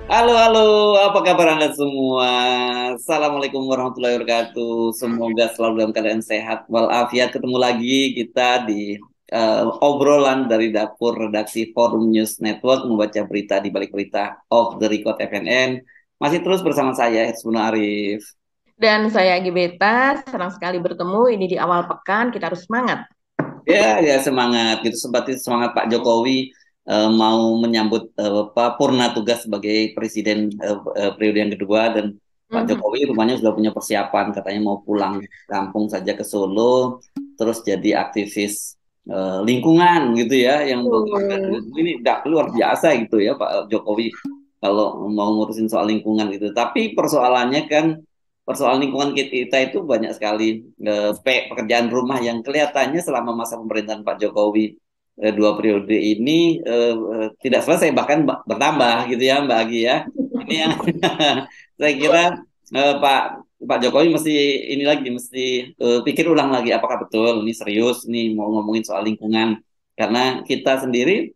Halo, halo, apa kabar Anda semua? Assalamualaikum warahmatullahi wabarakatuh. Semoga selalu dalam keadaan sehat walafiat. Ketemu lagi kita di obrolan dari dapur redaksi Forum News Network membaca berita di balik berita of the Record FNN. Masih terus bersama saya, Hersuna Arif. Dan saya Gibeta, senang sekali bertemu. Ini di awal pekan, kita harus semangat. Ya, ya semangat gitu. Seperti semangat Pak Jokowi mau menyambut purna tugas sebagai presiden periode yang kedua dan Pak Mhm. Jokowi rupanya sudah punya persiapan katanya mau pulang kampung saja ke Solo terus jadi aktivis lingkungan gitu ya yang Oh. ini udah luar biasa gitu ya Pak Jokowi kalau mau ngurusin soal lingkungan gitu. Tapi persoalannya kan persoalan lingkungan kita itu banyak sekali pekerjaan rumah yang kelihatannya selama masa pemerintahan Pak Jokowi dua periode ini tidak selesai bahkan bertambah gitu ya Mbak Agi ya. Ini yang saya kira Pak Pak Jokowi mesti ini lagi mesti pikir ulang lagi apakah betul ini serius nih mau ngomongin soal lingkungan karena kita sendiri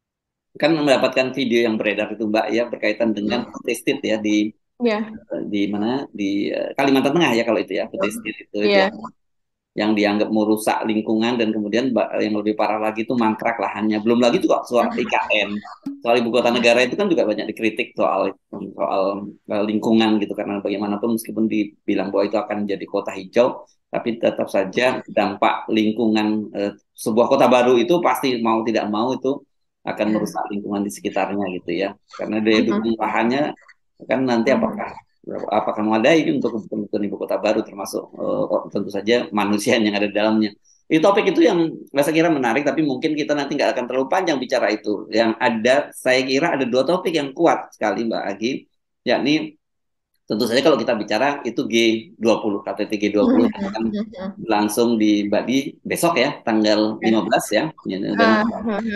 kan mendapatkan video yang beredar itu Mbak ya berkaitan dengan Mhm. food estate ya Ya, di mana di Kalimantan Tengah ya kalau itu ya food estate itu ya. yang dianggap merusak lingkungan dan kemudian yang lebih parah lagi itu mangkrak lahannya. Belum lagi tuh soal IKN, soal ibu kota negara itu kan juga banyak dikritik soal soal lingkungan gitu karena bagaimanapun meskipun dibilang bahwa itu akan menjadi kota hijau, tapi tetap saja dampak lingkungan sebuah kota baru itu pasti mau tidak mau itu akan merusak lingkungan di sekitarnya gitu ya. Karena daya Mhm. dukung lahannya kan nanti Mhm. apakah memadai untuk kebutuhan ibu kota baru termasuk tentu saja manusia yang ada di dalamnya. Ini topik itu yang saya kira menarik, tapi mungkin kita nanti nggak akan terlalu panjang bicara itu. Yang ada, saya kira ada dua topik yang kuat sekali Mbak Agi, yakni tentu saja kalau kita bicara itu G20, KTT G20 yang akan Mhm. langsung di Bali besok ya, tanggal 15 ya. Dan Ah,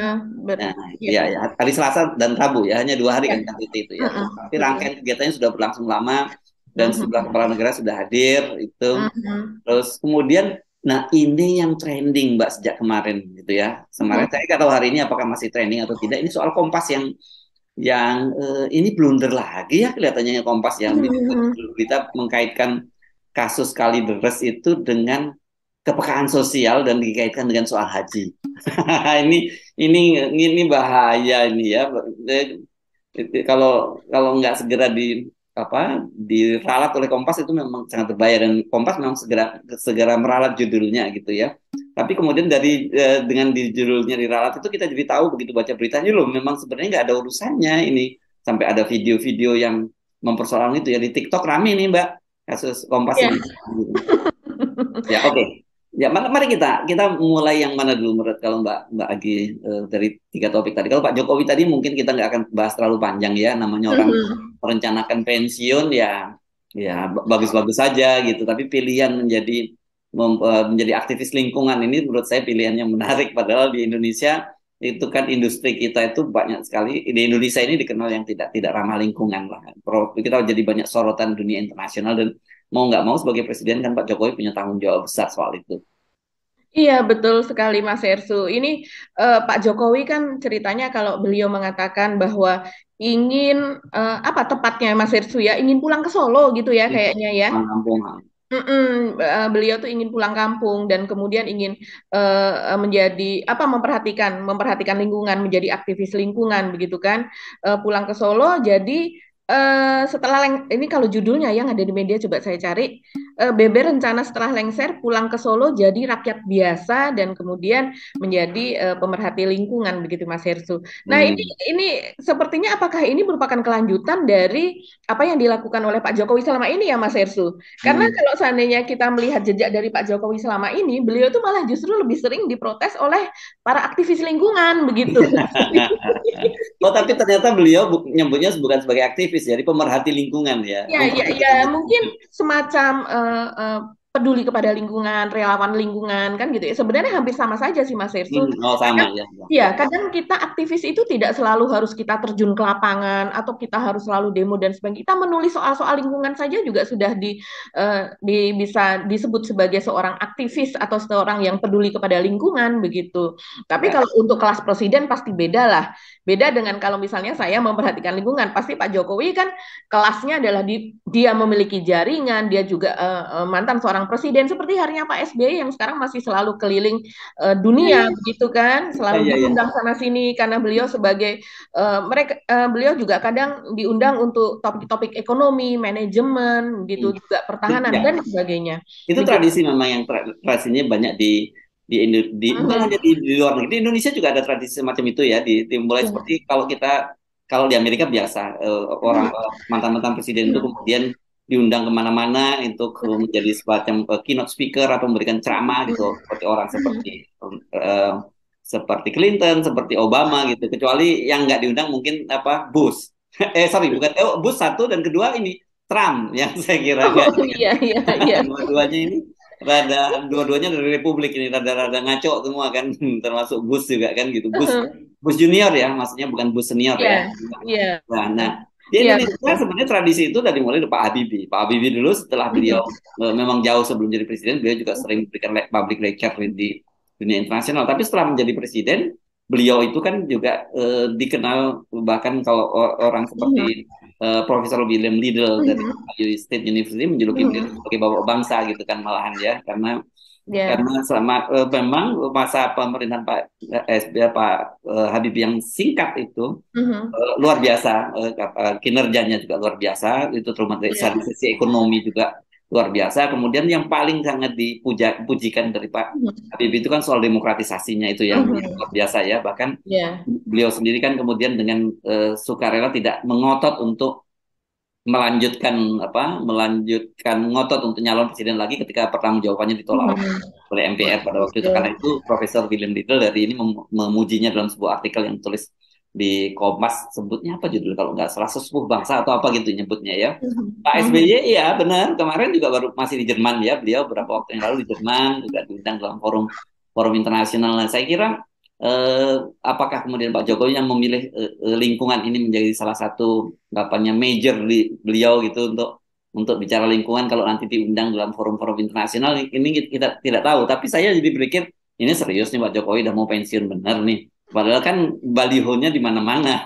nah, ya, ya, ya, hari Selasa dan Rabu ya, hanya dua hari ya. kan KTT itu ya. Mhm. Tapi Betul. rangkaian kegiatannya sudah berlangsung lama dan sejumlah Mhm. kepala negara sudah hadir itu. Mhm. Terus kemudian, nah ini yang trending Mbak sejak kemarin gitu ya. Kemarin Mhm. saya nggak tahu hari ini apakah masih trending atau tidak. Ini soal Kompas yang ini blunder lagi ya kelihatannya Kompas yang di Mhm. berita mengkaitkan kasus Kalideres itu dengan kepekaan sosial dan dikaitkan dengan soal haji. ini ini ini bahaya ini ya. Kalau kalau nggak segera diralat oleh Kompas itu memang sangat berbahaya dan Kompas memang segera segera meralat judulnya gitu ya. Tapi kemudian dengan di judulnya diralat itu kita jadi tahu begitu baca beritanya loh memang sebenarnya nggak ada urusannya ini sampai ada video-video yang mempersoalkan itu ya di TikTok rame nih Mbak kasus Kompas Ya. ini. Ya, oke. Ya, mari kita mulai yang mana dulu menurut kalau Mbak Agi dari tiga topik tadi. Kalau Pak Jokowi tadi mungkin kita nggak akan bahas terlalu panjang ya, namanya orang Mhm. merencanakan pensiun ya, ya bagus-bagus saja gitu. Tapi pilihan menjadi aktivis lingkungan ini menurut saya pilihan yang menarik. Padahal di Indonesia itu kan industri kita itu banyak sekali di Indonesia ini dikenal yang tidak tidak ramah lingkungan lah. Kita jadi banyak sorotan dunia internasional dan mau nggak mau sebagai presiden kan Pak Jokowi punya tanggung jawab besar soal itu. Iya, betul sekali Mas Ersu. Ini Pak Jokowi kan ceritanya kalau beliau mengatakan bahwa ingin apa tepatnya Mas Ersu ya, ingin pulang ke Solo gitu ya Ini kayaknya ya. pulang kampung. Beliau tuh ingin pulang kampung dan kemudian ingin menjadi apa memperhatikan lingkungan, menjadi aktivis lingkungan begitu kan. Pulang ke Solo jadi setelah ini kalau judulnya yang ada di media coba saya cari Beber rencana setelah lengser pulang ke Solo jadi rakyat biasa dan kemudian menjadi pemerhati lingkungan begitu Mas Hersu. Nah, ini Hmm. ini sepertinya apakah ini merupakan kelanjutan dari apa yang dilakukan oleh Pak Jokowi selama ini ya Mas Hersu? Karena Hmm. kalau seandainya kita melihat jejak dari Pak Jokowi selama ini, beliau tuh malah justru lebih sering diprotes oleh para aktivis lingkungan begitu. Oh tapi ternyata beliau nyebutnya bukan sebagai aktivis jadi pemerhati lingkungan ya. Ya, ya, ya, mungkin semacam peduli kepada lingkungan, relawan lingkungan kan gitu ya. Sebenarnya hampir sama saja sih Mas Hersul. Oh sama Kadang, ya. ya, kadang kita aktivis itu tidak selalu harus kita terjun ke lapangan atau kita harus selalu demo dan sebagainya. Kita menulis soal-soal lingkungan saja juga sudah bisa disebut sebagai seorang aktivis atau seorang yang peduli kepada lingkungan begitu. Tapi Ya. kalau untuk kelas presiden pasti beda lah. Beda dengan kalau misalnya saya memperhatikan lingkungan, pasti Pak Jokowi kan kelasnya adalah dia memiliki jaringan, dia juga mantan seorang presiden seperti harinya Pak SBY yang sekarang masih selalu keliling Iya, dunia iya, begitu kan, selalu iya, iya. diundang sana sini karena beliau sebagai beliau juga kadang diundang untuk topik-topik ekonomi, manajemen gitu juga pertahanan Ya, dan sebagainya. itu Begitu. tradisi memang yang tradisinya banyak bukan hanya Mhm. di luar negeri, di Indonesia juga ada tradisi semacam itu ya. Mulai seperti kalau di Amerika biasa orang Mhm. mantan-mantan presiden itu Mhm. kemudian diundang kemana-mana untuk menjadi semacam keynote speaker atau memberikan ceramah gitu seperti orang Mhm. eh, seperti Clinton, seperti Obama gitu. Kecuali yang nggak diundang mungkin apa Bush. Sorry, bukan Bush satu dan kedua ini Trump yang saya kira nggak. Oh iya iya iya. Dua-duanya ini dua-duanya dari Republik ini rada-rada ngaco semua kan termasuk Bush juga kan gitu Bush Junior ya maksudnya bukan Bush senior Iya, ya. iya. Nah, di Iya, Indonesia betul. sebenarnya tradisi itu dari mulai dari Pak Habibie dulu setelah beliau Mhm. memang jauh sebelum jadi presiden beliau juga sering memberikan public lecture di dunia internasional tapi setelah menjadi presiden beliau itu kan juga dikenal bahkan kalau orang Mhm. seperti Profesor William Liddell dari Mhm. Ohio State University menjuluki beliau Mhm. sebagai bapak bangsa gitu kan malahan ya Ya. karena selama memang masa pemerintahan Pak Habibie yang singkat itu Mhm. luar biasa kinerjanya juga luar biasa itu terutama dari Ya. sisi ekonomi juga luar biasa kemudian yang paling sangat dipujikan dari Pak Mhm. Habibie itu kan soal demokratisasinya itu yang Mhm. luar biasa ya bahkan Ya. beliau sendiri kan kemudian dengan sukarela tidak mengotot untuk melanjutkan ngotot untuk nyalon presiden lagi ketika pertanggungjawabannya ditolak Mhm. oleh MPR pada waktu itu. Karena Betul. itu Profesor William Liddell dari ini memujinya dalam sebuah artikel yang tulis di Kompas, sebutnya apa judul kalau nggak salah sesepuh bangsa atau apa gitu nyebutnya ya. Mhm. Pak Mhm. SBY iya benar kemarin juga baru masih di Jerman ya beliau beberapa waktu yang lalu di Jerman juga diundang dalam forum forum internasional. Nah, saya kira apakah kemudian Pak Jokowi yang memilih lingkungan ini menjadi salah satu apanya major di beliau gitu untuk bicara lingkungan kalau nanti diundang dalam forum-forum internasional ini kita tidak tahu tapi saya jadi berpikir ini serius nih Pak Jokowi udah mau pensiun benar nih padahal kan balihonya di mana-mana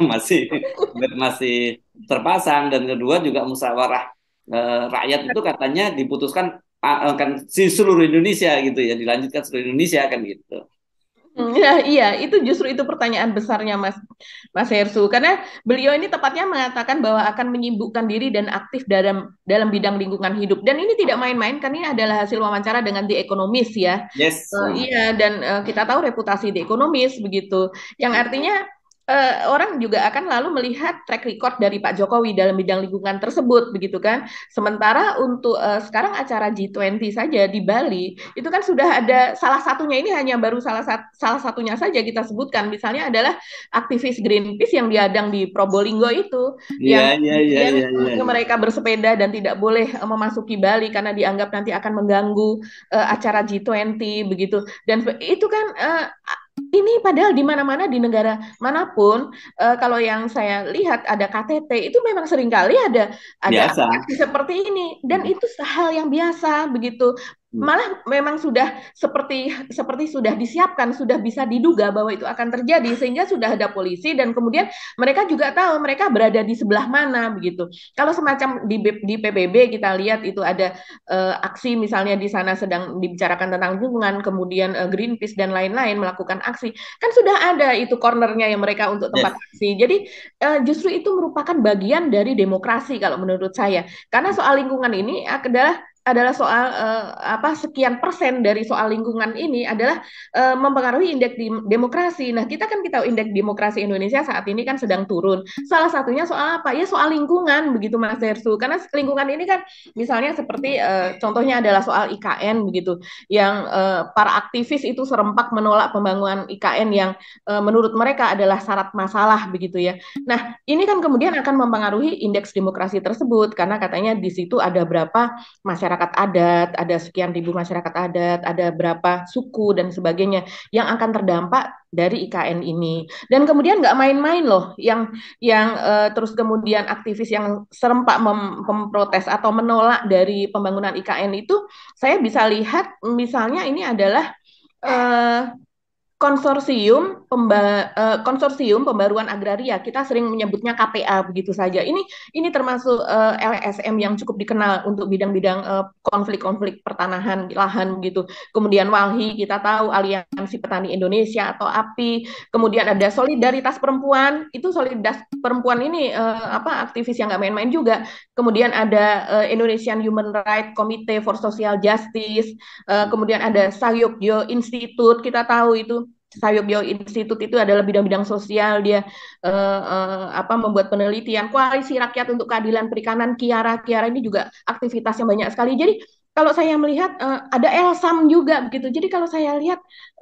masih terpasang dan kedua juga musyawarah rakyat itu katanya diputuskan akan di seluruh Indonesia gitu ya dilanjutkan seluruh Indonesia kan gitu. Iya, iya, itu justru itu pertanyaan besarnya Mas Hersu. Karena beliau ini tepatnya mengatakan bahwa akan menyibukkan diri dan aktif dalam dalam bidang lingkungan hidup. Dan ini tidak main-main, kan ini adalah hasil wawancara dengan The Economist ya. Yes. Iya, dan kita tahu reputasi The Economist begitu. Yang artinya orang juga akan lalu melihat track record dari Pak Jokowi dalam bidang lingkungan tersebut begitu kan. Sementara untuk sekarang acara G20 saja di Bali itu kan sudah ada salah satunya ini hanya baru salah satunya saja kita sebutkan misalnya adalah aktivis Greenpeace yang diadang di Probolinggo itu Iya, yang iya, iya, kemudian iya, iya, iya. mereka bersepeda dan tidak boleh memasuki Bali karena dianggap nanti akan mengganggu acara G20 begitu dan itu kan ini padahal di mana-mana di negara manapun kalau yang saya lihat ada KTT itu memang seringkali ada Biasa. aksi seperti ini dan itu hal yang biasa begitu malah memang sudah seperti sudah disiapkan sudah bisa diduga bahwa itu akan terjadi sehingga sudah ada polisi dan kemudian mereka juga tahu mereka berada di sebelah mana begitu kalau semacam di PBB kita lihat itu ada aksi misalnya di sana sedang dibicarakan tentang lingkungan kemudian Greenpeace dan lain-lain melakukan aksi kan sudah ada itu cornernya yang mereka untuk tempat Yes. aksi jadi justru itu merupakan bagian dari demokrasi kalau menurut saya karena soal lingkungan ini adalah soal apa sekian persen dari soal lingkungan ini adalah mempengaruhi indeks demokrasi. Nah, kita tahu indeks demokrasi Indonesia saat ini kan sedang turun. Salah satunya soal apa? Ya soal lingkungan begitu Mas Hersu. Karena lingkungan ini kan misalnya seperti contohnya adalah soal IKN begitu yang para aktivis itu serempak menolak pembangunan IKN yang menurut mereka adalah syarat masalah begitu ya. Nah, ini kan kemudian akan mempengaruhi indeks demokrasi tersebut karena katanya di situ ada berapa masyarakat masyarakat adat, ada sekian ribu masyarakat adat, ada berapa suku dan sebagainya yang akan terdampak dari IKN ini. Dan kemudian nggak main-main loh, yang terus kemudian aktivis yang serempak memprotes atau menolak dari pembangunan IKN itu, saya bisa lihat misalnya ini adalah eh, konsorsium pembaruan agraria, kita sering menyebutnya KPA begitu saja. Ini termasuk LSM yang cukup dikenal untuk bidang-bidang konflik-konflik pertanahan lahan gitu. Kemudian WALHI, kita tahu Aliansi Petani Indonesia atau API. Kemudian ada Solidaritas Perempuan, itu Solidaritas Perempuan ini aktivis yang nggak main-main juga. Kemudian ada Indonesian Human Rights Committee for Social Justice. Kemudian ada Sayugyo Institute, kita tahu itu Sayugyo Institute itu adalah bidang-bidang sosial, dia membuat penelitian. Koalisi Rakyat untuk Keadilan Perikanan, Kiara ini juga aktivitasnya banyak sekali. Jadi kalau saya melihat ada Elsam juga begitu. Jadi kalau saya lihat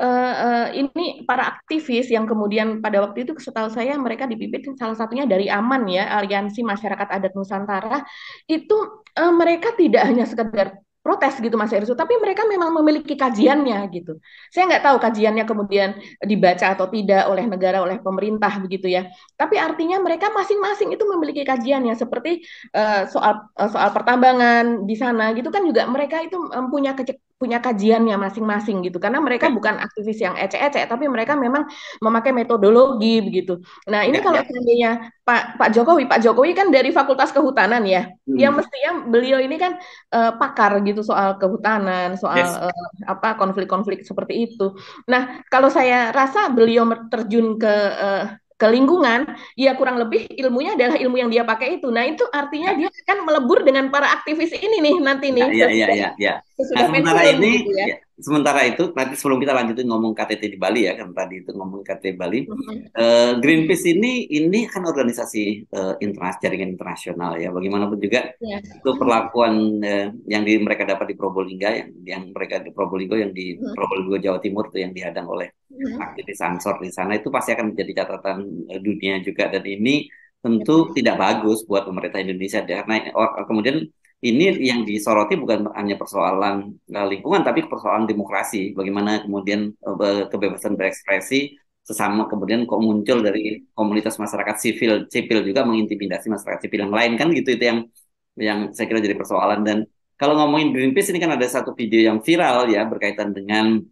ini para aktivis yang kemudian pada waktu itu setahu saya mereka dipimpin salah satunya dari AMAN ya, Aliansi Masyarakat Adat Nusantara, itu mereka tidak hanya sekedar protes gitu Mas Ersu, tapi mereka memang memiliki kajiannya gitu. Saya nggak tahu kajiannya kemudian dibaca atau tidak oleh negara, oleh pemerintah begitu ya. Tapi artinya mereka masing-masing itu memiliki kajiannya, seperti soal pertambangan di sana gitu kan juga mereka itu punya kajiannya masing-masing gitu. Karena mereka bukan aktivis yang ecek-ecek, tapi mereka memang memakai metodologi begitu. Nah ini kalau seandainya Pak Jokowi kan dari Fakultas Kehutanan ya, ya mestinya beliau ini kan pakar gitu soal kehutanan, soal konflik-konflik seperti itu. Nah, kalau saya rasa beliau terjun ke lingkungan, ya kurang lebih ilmunya adalah ilmu yang dia pakai itu. Nah, itu artinya dia akan melebur dengan para aktivis ini nih nanti nih. Ya. Nah, sementara ini, gitu ya. Sementara itu, nanti sebelum kita lanjutin ngomong KTT di Bali ya, kan tadi itu ngomong KTT Bali, Greenpeace ini kan organisasi jaringan internasional ya. Bagaimanapun juga itu perlakuan yang mereka dapat di Probolinggo, yang mereka di Probolinggo, yang di Probolinggo Jawa Timur itu yang dihadang oleh aktivis Ansor di sana, itu pasti akan menjadi catatan dunia juga, dan ini tentu tidak bagus buat pemerintah Indonesia karena kemudian ini yang disoroti bukan hanya persoalan lingkungan, tapi persoalan demokrasi. Bagaimana kemudian kebebasan berekspresi sesama kemudian kok muncul dari komunitas masyarakat sipil juga mengintimidasi masyarakat sipil yang lain kan gitu, itu yang saya kira jadi persoalan. Dan kalau ngomongin Greenpeace ini kan ada satu video yang viral ya berkaitan dengan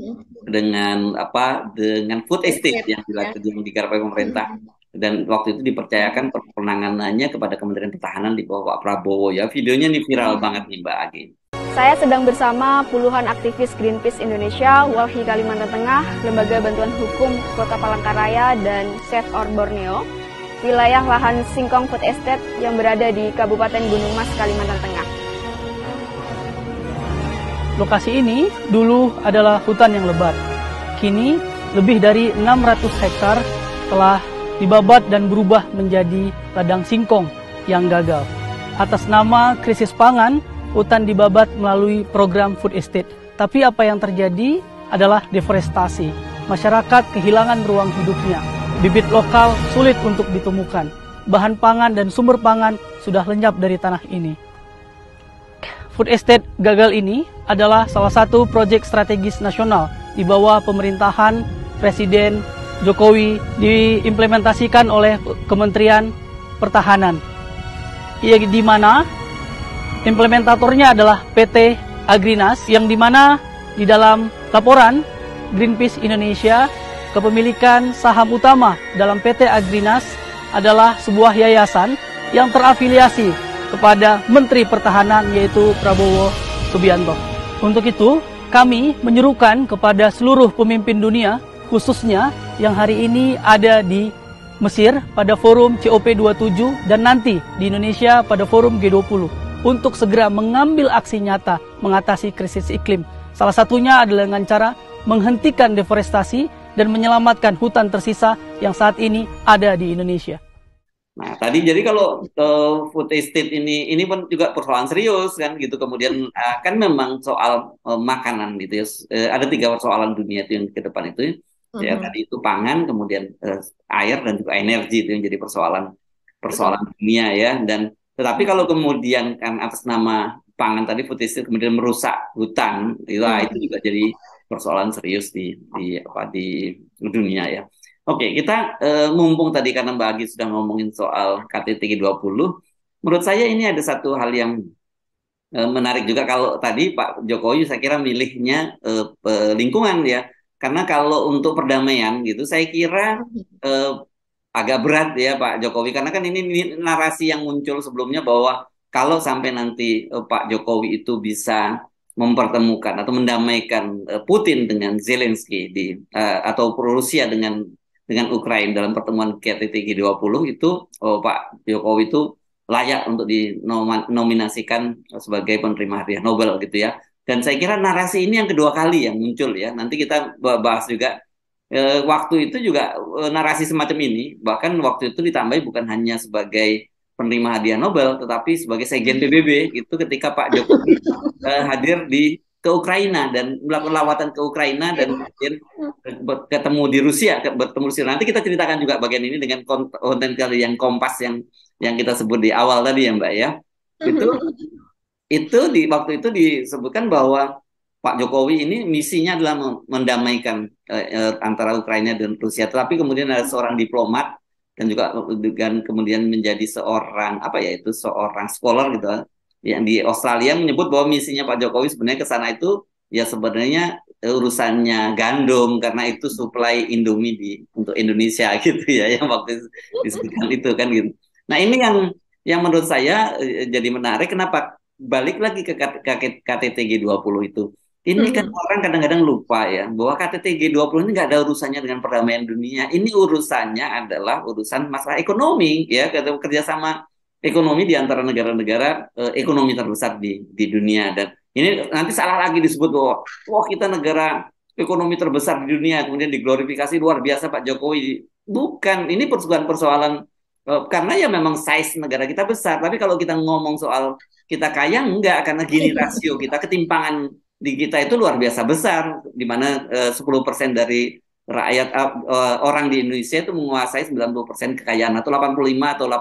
food estate yang digarap oleh pemerintah. Dan waktu itu dipercayakan penanganannya kepada Kementerian Pertahanan di bawah Pak Prabowo ya. Videonya nih viral banget nih Mbak Agi. Saya sedang bersama puluhan aktivis Greenpeace Indonesia, WALHI Kalimantan Tengah, Lembaga Bantuan Hukum Kota Palangkaraya, dan Save Our Borneo, wilayah lahan Singkong Food Estate yang berada di Kabupaten Gunung Mas, Kalimantan Tengah. Lokasi ini dulu adalah hutan yang lebat. Kini lebih dari 600 hektar telah dibabat dan berubah menjadi ladang singkong yang gagal. Atas nama krisis pangan, hutan dibabat melalui program food estate. Tapi apa yang terjadi adalah deforestasi. Masyarakat kehilangan ruang hidupnya. Bibit lokal sulit untuk ditemukan. Bahan pangan dan sumber pangan sudah lenyap dari tanah ini. Food estate gagal ini adalah salah satu proyek strategis nasional di bawah pemerintahan Presiden Jokowi, diimplementasikan oleh Kementerian Pertahanan, di mana implementatornya adalah PT Agrinas, yang dimana di dalam laporan Greenpeace Indonesia, kepemilikan saham utama dalam PT Agrinas adalah sebuah yayasan yang terafiliasi kepada Menteri Pertahanan, yaitu Prabowo Subianto. Untuk itu, kami menyerukan kepada seluruh pemimpin dunia, khususnya yang hari ini ada di Mesir pada forum COP27 dan nanti di Indonesia pada forum G20 untuk segera mengambil aksi nyata mengatasi krisis iklim. Salah satunya adalah dengan cara menghentikan deforestasi dan menyelamatkan hutan tersisa yang saat ini ada di Indonesia. Nah, tadi jadi kalau food estate ini pun juga persoalan serius kan gitu. Kemudian kan memang soal makanan gitu ya. Ada 3 persoalan dunia itu yang ke depan itu. Ya tadi itu pangan, kemudian air dan juga energi, itu yang jadi persoalan dunia ya. Dan tetapi kalau kemudian kan atas nama pangan tadi, food estate, kemudian merusak hutan, itu juga jadi persoalan serius di dunia ya. Oke, kita mumpung tadi karena Mbak Agi sudah ngomongin soal KTT G20, menurut saya ini ada satu hal yang menarik juga. Kalau tadi Pak Jokowi saya kira milihnya lingkungan ya, karena kalau untuk perdamaian gitu saya kira agak berat ya Pak Jokowi, karena kan ini narasi yang muncul sebelumnya bahwa kalau sampai nanti Pak Jokowi itu bisa mempertemukan atau mendamaikan Putin dengan Zelensky atau Rusia dengan Ukraina dalam pertemuan KTT G20 itu, Pak Jokowi itu layak untuk dinominasikan sebagai penerima hadiah Nobel gitu ya. Dan saya kira narasi ini yang kedua kali yang muncul ya. Nanti kita bahas juga waktu itu juga narasi semacam ini, bahkan waktu itu ditambahi bukan hanya sebagai penerima hadiah Nobel, tetapi sebagai sekjen PBB gitu ketika Pak Jokowi hadir ke Ukraina dan melakukan lawatan ke Ukraina dan kemudian ketemu di Rusia, bertemu Rusia. Nanti kita ceritakan juga bagian ini dengan konten kali yang Kompas yang kita sebut di awal tadi ya Mbak ya. Itu di waktu itu disebutkan bahwa Pak Jokowi ini misinya adalah mendamaikan antara Ukraina dan Rusia. Tapi kemudian ada seorang diplomat dan juga dengan kemudian menjadi seorang seorang scholar gitu yang di Australia menyebut bahwa misinya Pak Jokowi sebenarnya ke sana itu ya sebenarnya urusannya gandum, karena itu supply Indomie untuk Indonesia gitu ya, yang waktu disebutkan itu kan gitu. Nah ini yang menurut saya jadi menarik, kenapa balik lagi ke KTT G20 itu. Ini kan orang kadang-kadang lupa ya, bahwa KTT G20 ini nggak ada urusannya dengan perdamaian dunia. Ini urusannya adalah urusan masalah ekonomi, ya, kerjasama ekonomi di antara negara-negara ekonomi terbesar di dunia. Dan ini nanti salah lagi disebut bahwa, wah kita negara ekonomi terbesar di dunia, kemudian diglorifikasi luar biasa Pak Jokowi. Bukan, ini persoalan karena ya memang size negara kita besar. Tapi kalau kita ngomong soal kita kaya, enggak, karena gini rasio kita, ketimpangan di kita itu luar biasa besar, di mana 10% dari rakyat orang di Indonesia itu menguasai 90% kekayaan, atau 85 atau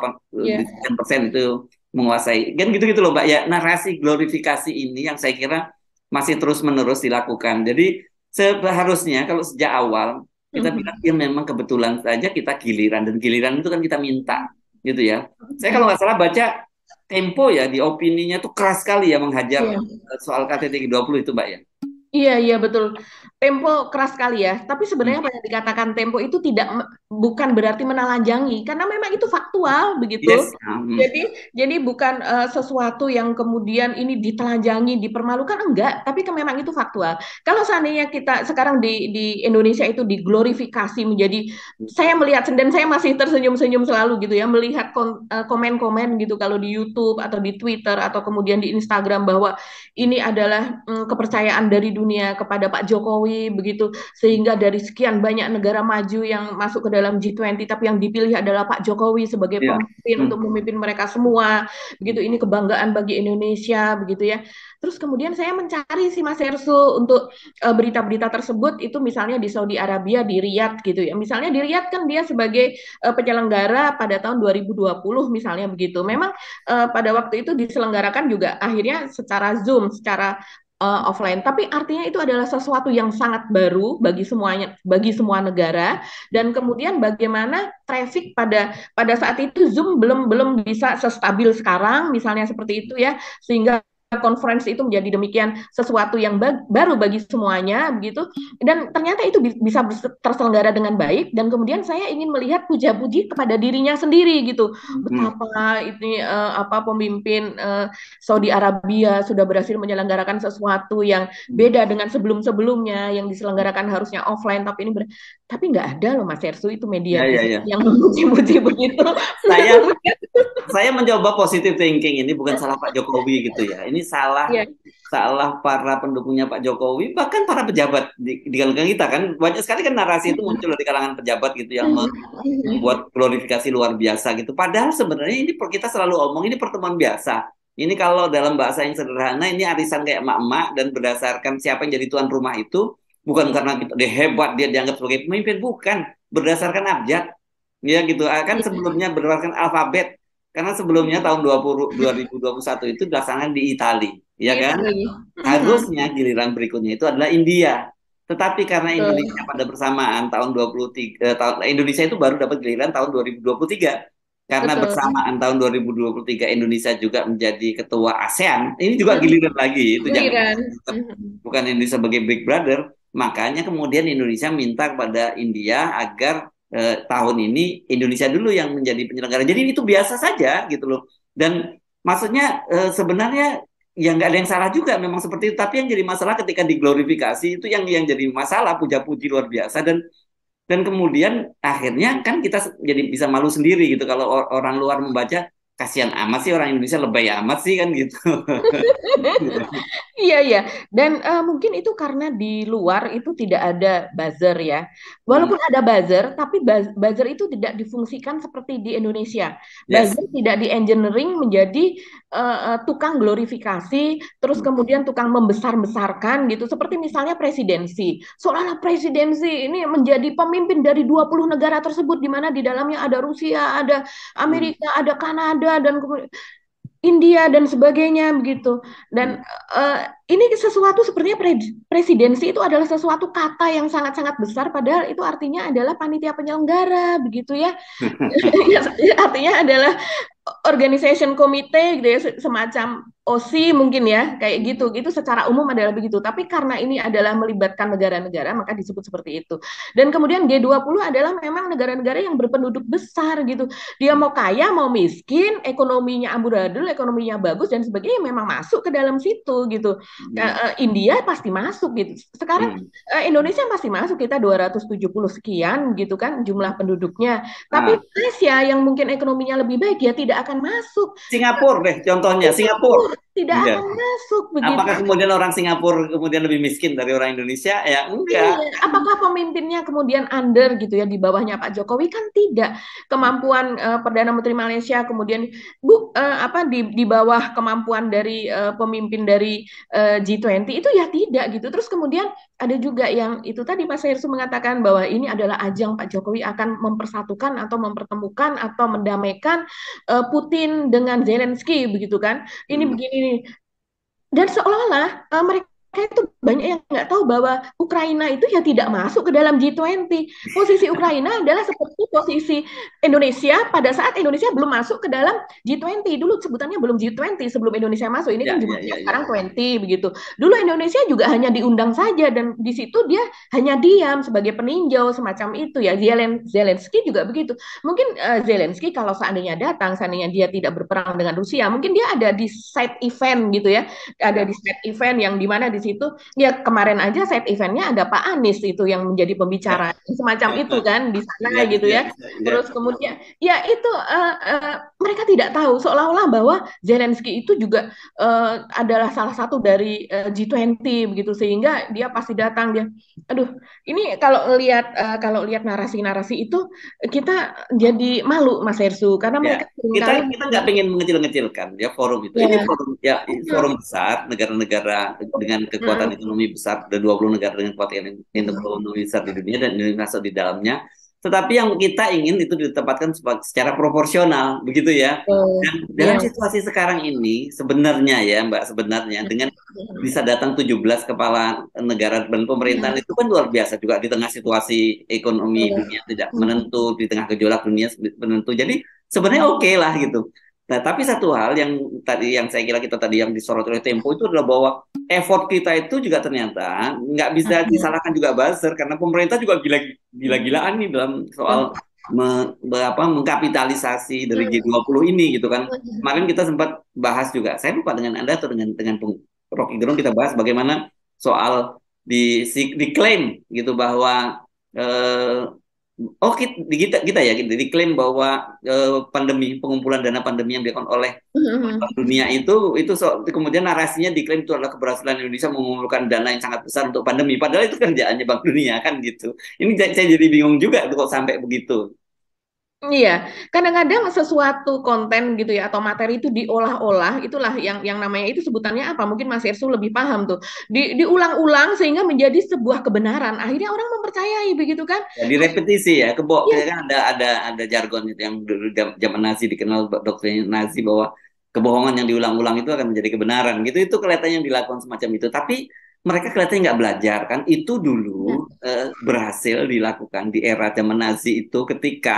8% itu menguasai. Kan gitu-gitu loh Mbak ya. Narasi glorifikasi ini yang saya kira masih terus-menerus dilakukan. Jadi seharusnya kalau sejak awal kita bilang ya memang kebetulan saja kita giliran, dan giliran itu kan kita minta gitu ya. Saya kalau nggak salah baca Tempo ya, di opininya tuh keras sekali ya menghajar soal KTT G20 itu Mbak ya. Iya betul. Tempo keras sekali ya. Tapi sebenarnya apa yang dikatakan Tempo itu bukan berarti menelanjangi, karena memang itu faktual begitu. Yes. Jadi bukan sesuatu yang kemudian ini ditelanjangi, dipermalukan, enggak. Tapi memang itu faktual. Kalau seandainya kita sekarang di Indonesia itu diglorifikasi menjadi, saya melihat dan saya masih tersenyum-senyum selalu gitu ya, melihat komen-komen gitu kalau di YouTube atau di Twitter atau kemudian di Instagram bahwa ini adalah kepercayaan dari dunia kepada Pak Jokowi begitu, sehingga dari sekian banyak negara maju yang masuk ke dalam G20 tapi yang dipilih adalah Pak Jokowi sebagai pemimpin untuk memimpin mereka semua begitu. Ini kebanggaan bagi Indonesia begitu ya. Terus kemudian saya mencari si Mas Ersu untuk berita-berita tersebut itu, misalnya di Saudi Arabia, di Riyadh gitu ya. Misalnya di Riyadh kan dia sebagai penyelenggara pada tahun 2020 misalnya begitu. Memang pada waktu itu diselenggarakan juga akhirnya secara Zoom, secara offline, tapi artinya itu adalah sesuatu yang sangat baru bagi semuanya, bagi semua negara. Dan kemudian bagaimana traffic pada saat itu Zoom belum bisa sestabil sekarang misalnya seperti itu ya, sehingga konferensi itu menjadi demikian sesuatu yang baru bagi semuanya begitu, dan ternyata itu bisa terselenggara dengan baik. Dan kemudian saya ingin melihat puja-puji kepada dirinya sendiri gitu, betapa ini pemimpin Saudi Arabia sudah berhasil menyelenggarakan sesuatu yang beda dengan sebelum-sebelumnya yang diselenggarakan harusnya offline, tapi tapi nggak ada loh Mas Ersu itu media yang memuji-muji begitu. Saya mencoba positive thinking, ini bukan salah Pak Jokowi gitu ya. Ini salah para pendukungnya Pak Jokowi, bahkan para pejabat di kalangan kita kan. Banyak sekali kan narasi itu muncul dari kalangan pejabat gitu yang membuat glorifikasi luar biasa gitu. Padahal sebenarnya ini kita selalu omong ini pertemuan biasa. Ini kalau dalam bahasa yang sederhana, ini arisan kayak emak-emak, dan berdasarkan siapa yang jadi tuan rumah itu bukan karena dia hebat, dia dianggap sebagai pemimpin, bukan, berdasarkan abjad. Ya gitu, kan sebelumnya berdasarkan alfabet. Karena sebelumnya tahun 2021 itu dilaksanakan di Italia, ya Gitu. kan? Harusnya giliran berikutnya itu adalah India. Tetapi karena Betul. Indonesia pada bersamaan tahun 23 Indonesia itu baru dapat giliran tahun 2023. Karena Betul. bersamaan tahun 2023 Indonesia juga menjadi ketua ASEAN, ini juga Mhm. giliran lagi. Itu jangan Giliran. dianggap bukan Indonesia sebagai big brother. Makanya kemudian Indonesia minta kepada India agar tahun ini Indonesia dulu yang menjadi penyelenggara. Jadi itu biasa saja gitu loh. Dan maksudnya sebenarnya ya nggak ada yang salah juga memang seperti itu. Tapi yang jadi masalah ketika diglorifikasi itu yang jadi masalah, puja-puji luar biasa. Dan kemudian akhirnya kan kita jadi bisa malu sendiri gitu kalau orang luar membaca, kasihan amat sih orang Indonesia, lebay amat sih kan gitu. Iya, iya. Dan mungkin itu karena di luar itu tidak ada buzzer ya. Hmm, Walaupun ada buzzer, tapi buzzer itu tidak difungsikan seperti di Indonesia. yes. Buzzer tidak di-engineering menjadi tukang glorifikasi, terus Hmm, kemudian tukang membesar-besarkan gitu. Seperti misalnya presidensi. Seolah-olah presidensi ini menjadi pemimpin dari 20 negara tersebut, di mana di dalamnya ada Rusia, ada hmm, Amerika, ada Kanada, dan kemudian India dan sebagainya begitu. hmm. Dan ini sesuatu sepertinya presidensi itu adalah sesuatu kata yang sangat-sangat besar, padahal itu artinya adalah panitia penyelenggara begitu ya. Artinya adalah organization committee gitu ya, semacam OSI mungkin ya, kayak gitu. Gitu secara umum adalah begitu. Tapi karena ini adalah melibatkan negara-negara, maka disebut seperti itu. Dan kemudian G20 adalah memang negara-negara yang berpenduduk besar gitu. Dia mau kaya, mau miskin, ekonominya amburadul, ekonominya bagus dan sebagainya, memang masuk ke dalam situ gitu. India pasti masuk gitu. Sekarang Hmm. Indonesia masih masuk, kita 270 sekian gitu kan jumlah penduduknya. Tapi Ah, Malaysia yang mungkin ekonominya lebih baik ya tidak akan masuk. Singapura deh contohnya, Singapura. Singapura tidak Iya. akan masuk begitu. Apakah kemudian orang Singapura kemudian lebih miskin dari orang Indonesia? Ya enggak. Iya, apakah pemimpinnya kemudian under gitu ya di bawahnya Pak Jokowi? Kan tidak. Kemampuan Perdana Menteri Malaysia kemudian apa di bawah kemampuan dari pemimpin dari G20 itu ya tidak gitu. Terus kemudian ada juga yang itu tadi Mas Hersu mengatakan bahwa ini adalah ajang Pak Jokowi akan mempersatukan atau mempertemukan atau mendamaikan Putin dengan Zelensky begitu kan. Ini Hmm. begini, dan seolah-olah mereka itu banyak yang nggak tahu bahwa Ukraina itu ya tidak masuk ke dalam G20. Posisi Ukraina adalah seperti posisi Indonesia pada saat Indonesia belum masuk ke dalam G20. Dulu sebutannya belum G20 sebelum Indonesia masuk. Ini kan Ya, ya, jumlahnya ya, ya. sekarang 20 begitu. Dulu Indonesia juga hanya diundang saja dan di situ dia hanya diam sebagai peninjau semacam itu ya. Zelensky juga begitu. Mungkin Zelensky kalau seandainya datang, seandainya dia tidak berperang dengan Rusia, mungkin dia ada di side event gitu ya, ada Ya. di side event yang dimana di situ ya kemarin aja side eventnya ada Pak Anies itu yang menjadi pembicara semacam itu kan di sana Ya, gitu ya, ya. ya. Terus kemudian ya itu mereka tidak tahu seolah-olah bahwa Zelensky itu juga adalah salah satu dari G20 begitu, sehingga dia pasti datang dia. Aduh, ini kalau lihat narasi-narasi itu kita jadi malu Mas Hersu karena Ya, mereka kita seringkali kita nggak pengen mengecil-ngecilkan ya forum itu. Ini ya. forum besar, negara-negara dengan kekuatan ekonomi besar, ada 20 negara dengan kekuatan ekonomi besar di dunia dan Indonesia masuk di dalamnya. Tetapi yang kita ingin itu ditempatkan secara proporsional, begitu ya. Dan dalam Ya. situasi sekarang ini sebenarnya ya Mbak, sebenarnya dengan bisa datang 17 kepala negara dan pemerintahan itu kan luar biasa juga di tengah situasi ekonomi dunia tidak menentu, di tengah gejolak dunia menentu. Jadi sebenarnya oke lah gitu. Nah, tapi satu hal yang saya kira kita tadi yang disorot oleh Tempo itu adalah bahwa effort kita itu juga ternyata nggak bisa disalahkan juga buzzer karena pemerintah juga gila-gilaan nih dalam soal mengkapitalisasi dari G20 ini gitu kan. Kemarin kita sempat bahas juga. Saya lupa dengan Anda atau dengan Rocky Gerung kita bahas bagaimana soal diklaim gitu bahwa eh, kita ya gitu, diklaim bahwa pengumpulan dana pandemi yang dilakukan oleh Bank Dunia kemudian narasinya diklaim itu adalah keberhasilan Indonesia mengumpulkan dana yang sangat besar untuk pandemi. Padahal itu kerjaannya Bank Dunia kan gitu. Ini saya jadi bingung juga tuh kok sampai begitu. Iya, kadang-kadang sesuatu konten gitu ya atau materi itu diolah-olah, itulah yang namanya itu sebutannya apa? Mungkin Mas Ersu lebih paham tuh. Diulang-ulang sehingga menjadi sebuah kebenaran. Akhirnya orang mempercayai begitu kan? Ya, direpetisi ya, Iya, kan ada jargon itu yang dulu zaman Nazi dikenal doktrin Nazi bahwa kebohongan yang diulang-ulang itu akan menjadi kebenaran gitu. Itu kelihatannya yang dilakukan semacam itu. Tapi mereka kelihatannya nggak belajar kan. Itu dulu iya, berhasil dilakukan di era zaman Nazi itu ketika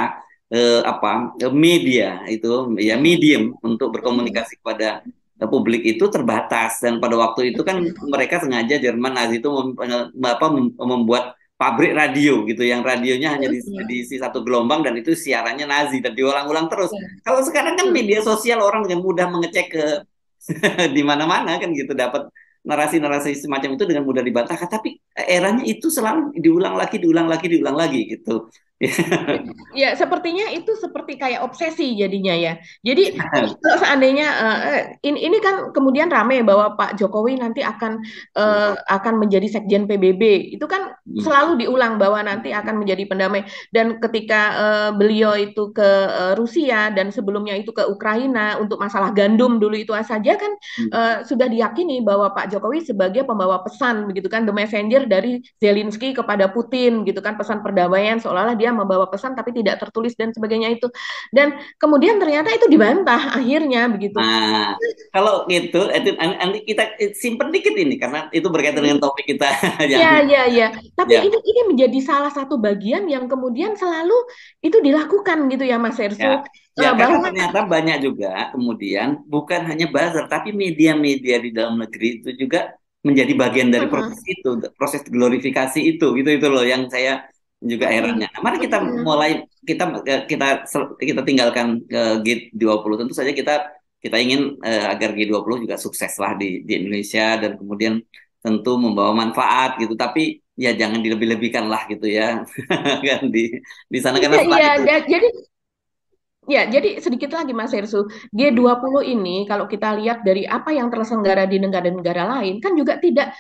media itu ya medium untuk berkomunikasi kepada publik itu terbatas, dan pada waktu itu kan mereka sengaja Jerman Nazi itu membuat pabrik radio gitu yang radionya hanya iya, diisi satu gelombang dan itu siarannya Nazi dan diulang-ulang terus. iya, Kalau sekarang kan betul. media sosial orang dengan mudah mengecek ke di mana-mana kan gitu, dapat narasi-narasi semacam itu dengan mudah dibantahkan, tapi eranya itu selalu diulang lagi, diulang lagi, diulang lagi gitu. Ya, sepertinya itu seperti kayak obsesi jadinya ya. Jadi kalau seandainya ini kan kemudian rame bahwa Pak Jokowi nanti akan menjadi Sekjen PBB. Itu kan selalu diulang bahwa nanti akan menjadi pendamai. Dan ketika beliau itu ke Rusia dan sebelumnya itu ke Ukraina untuk masalah gandum dulu itu saja kan sudah diyakini bahwa Pak Jokowi sebagai pembawa pesan begitu kan, the messenger dari Zelensky kepada Putin gitu kan, pesan perdamaian seolah-olah dia membawa pesan tapi tidak tertulis dan sebagainya itu. Dan kemudian ternyata itu dibantah akhirnya begitu. Nah, kalau gitu, nanti kita simpen dikit ini karena itu berkaitan dengan topik kita yang Ya, ya, ya. Tapi ya, ini menjadi salah satu bagian yang kemudian selalu itu dilakukan gitu ya Mas ya, Ersu. ya, karena Bahwa ternyata banyak juga kemudian bukan hanya buzzer, tapi media-media di dalam negeri itu juga menjadi bagian dari proses itu, proses glorifikasi itu loh yang saya juga herannya. Nah, mari kita mulai kita kita kita tinggalkan G20. Tentu saja kita ingin agar G20 juga sukses lah di Indonesia dan kemudian tentu membawa manfaat gitu. Tapi ya jangan dilebih-lebihkan lah gitu ya kan di sana karena iya, setelah iya, itu. jadi ya, jadi sedikit lagi Mas Hersu, G20 ini kalau kita lihat dari apa yang terselenggara di negara-negara lain kan juga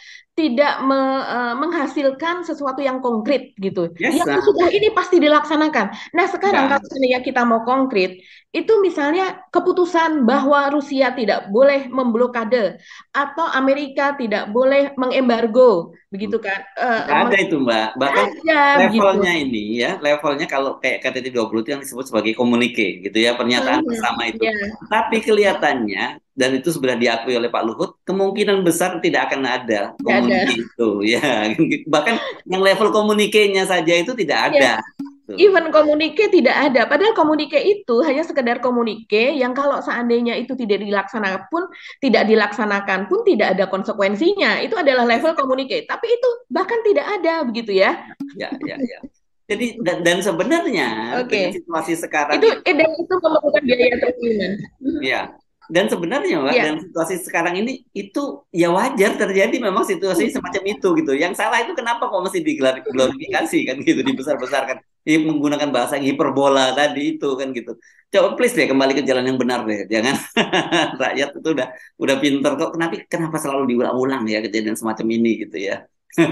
tidak menghasilkan sesuatu yang konkret gitu. Yang Biasa. sudah ini pasti dilaksanakan. Nah, sekarang Ya, kalau seandainya kita mau konkret, itu misalnya keputusan bahwa Rusia tidak boleh memblokade atau Amerika tidak boleh mengembargo, begitu kan? nggak ada itu Mbak. Bahkan Aja begitu. levelnya ini ya, levelnya kalau kayak KTT 20 itu yang disebut sebagai komunike gitu ya, pernyataan bersama itu. Ya, Tapi betul. kelihatannya dan itu sudah diakui oleh Pak Luhut, kemungkinan besar tidak akan ada Tidak ada. komunike itu ya. Bahkan yang level komunikenya saja itu tidak Ya, ada. Tuh. even komunike tidak ada. Padahal komunike itu hanya sekedar komunike yang kalau seandainya itu tidak dilaksanakan pun tidak ada konsekuensinya. Itu adalah level komunike. Tapi itu bahkan tidak ada begitu ya. Ya, ya, ya. Jadi dan sebenarnya dengan Oke. situasi sekarang Itu itu dan itu memerlukan biaya triliunan. ya. Dan sebenarnya Mbak, Ya, dengan situasi sekarang ini itu ya wajar terjadi memang situasi semacam itu gitu. Yang salah itu kenapa kok mesti diglorifikasi kan gitu, dibesar-besarkan. Menggunakan bahasa yang hiperbola tadi itu kan gitu. Coba please deh kembali ke jalan yang benar deh. Jangan rakyat itu udah pinter kok. Kenapa selalu diulang-ulang ya kejadian semacam ini gitu ya.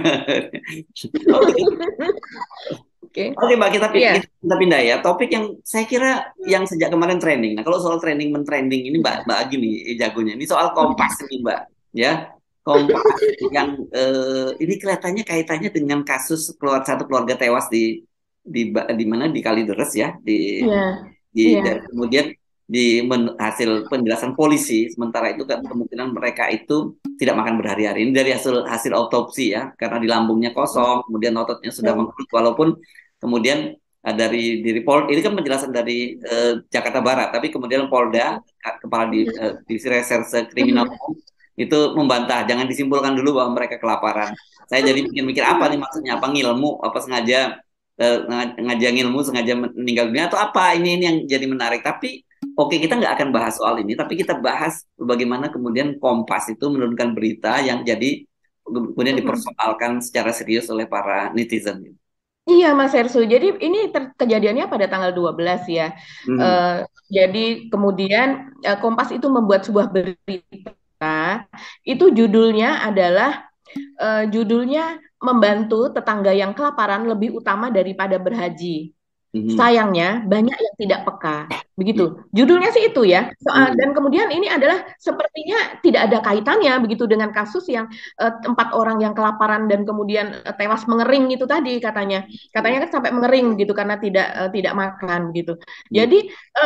Oke. oke. Oke Mbak, Iya, kita pindah ya. Topik yang saya kira yang sejak kemarin trending. Nah, kalau soal trending mentrending ini Mbak Agi nih jagonya. Ini soal Kompas ini Mbak. Ya, Kompas yang ini kelihatannya kaitannya dengan kasus satu keluarga tewas di mana di Kalideres ya, iya, dan iya. kemudian hasil penjelasan polisi sementara itu kan kemungkinan mereka itu tidak makan berhari-hari. Ini dari hasil hasil autopsi ya, karena di lambungnya kosong, kemudian ototnya sudah mengkerut, walaupun kemudian dari Polda ini kan penjelasan dari Jakarta Barat, tapi kemudian Polda kepala di Reserse Kriminal Umum itu membantah, jangan disimpulkan dulu bahwa mereka kelaparan. Saya jadi mikir-mikir apa nih maksudnya, apa ngilmu, apa sengaja ngajang ilmu sengaja meninggal dunia atau apa, ini yang jadi menarik. Tapi oke, kita nggak akan bahas soal ini, tapi kita bahas bagaimana kemudian Kompas itu menurunkan berita yang jadi kemudian dipersoalkan secara serius oleh para netizen. Iya, Mas Hersu. Jadi ini kejadiannya pada tanggal 12 ya. Hmm. Eh, jadi kemudian Kompas itu membuat sebuah berita. Itu judulnya membantu tetangga yang kelaparan lebih utama daripada berhaji. Sayangnya banyak yang tidak peka, begitu. Judulnya sih itu ya. Dan kemudian ini adalah sepertinya tidak ada kaitannya begitu dengan kasus yang 4 orang yang kelaparan dan kemudian tewas mengering itu tadi katanya. Katanya kan sampai mengering gitu karena tidak makan gitu. Jadi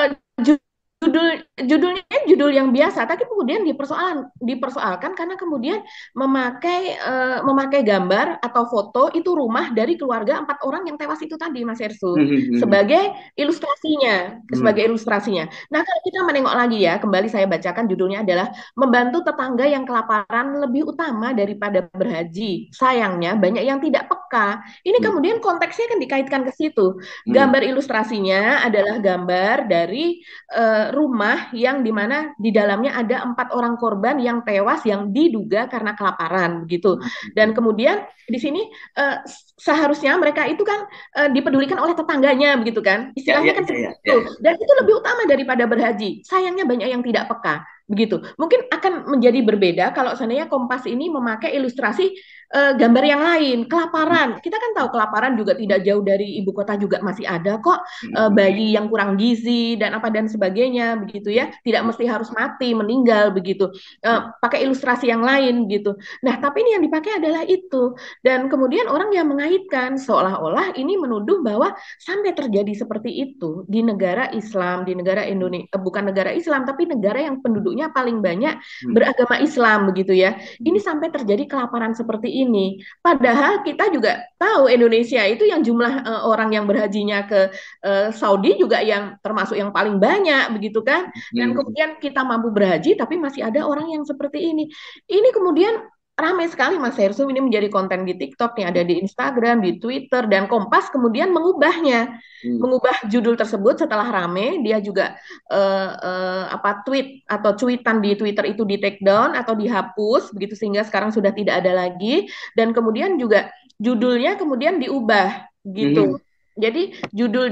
judulnya judul yang biasa, tapi kemudian dipersoalkan karena kemudian memakai gambar atau foto itu rumah dari keluarga 4 orang yang tewas itu tadi, Mas Ersu, sebagai ilustrasinya. Nah, kalau kita menengok lagi ya, kembali saya bacakan judulnya adalah membantu tetangga yang kelaparan lebih utama daripada berhaji. Sayangnya banyak yang tidak peka. Ini kemudian konteksnya kan dikaitkan ke situ. Gambar ilustrasinya adalah gambar dari rumah yang dimana di dalamnya ada 4 orang korban yang tewas yang diduga karena kelaparan begitu. Dan kemudian di sini seharusnya mereka itu kan dipedulikan oleh tetangganya begitu kan, istilahnya kan seperti itu. Dan itu lebih utama daripada berhaji. Sayangnya banyak yang tidak peka begitu. Mungkin akan menjadi berbeda kalau seandainya Kompas ini memakai ilustrasi gambar yang lain. Kelaparan, kita kan tahu kelaparan juga tidak jauh dari ibu kota juga masih ada kok, bayi yang kurang gizi dan apa dan sebagainya begitu ya, tidak mesti harus mati meninggal begitu, pakai ilustrasi yang lain gitu. Nah tapi ini yang dipakai adalah itu, dan kemudian orang yang mengaitkan seolah-olah ini menuduh bahwa sampai terjadi seperti itu di negara Islam, di negara Indonesia, bukan negara Islam tapi negara yang penduduknya paling banyak beragama Islam begitu ya, ini sampai terjadi kelaparan seperti ini. Padahal kita juga tahu Indonesia itu yang jumlah orang yang berhajinya ke Saudi juga yang termasuk yang paling banyak begitu kan. Dan kemudian kita mampu berhaji tapi masih ada orang yang seperti ini. Ini kemudian ramai sekali Mas Hersum, ini menjadi konten di TikTok, yang ada di Instagram, di Twitter, dan Kompas kemudian mengubah judul tersebut setelah rame. Dia juga tweet atau cuitan di Twitter itu di take down atau dihapus begitu, sehingga sekarang sudah tidak ada lagi, dan kemudian juga judulnya kemudian diubah gitu. Jadi judul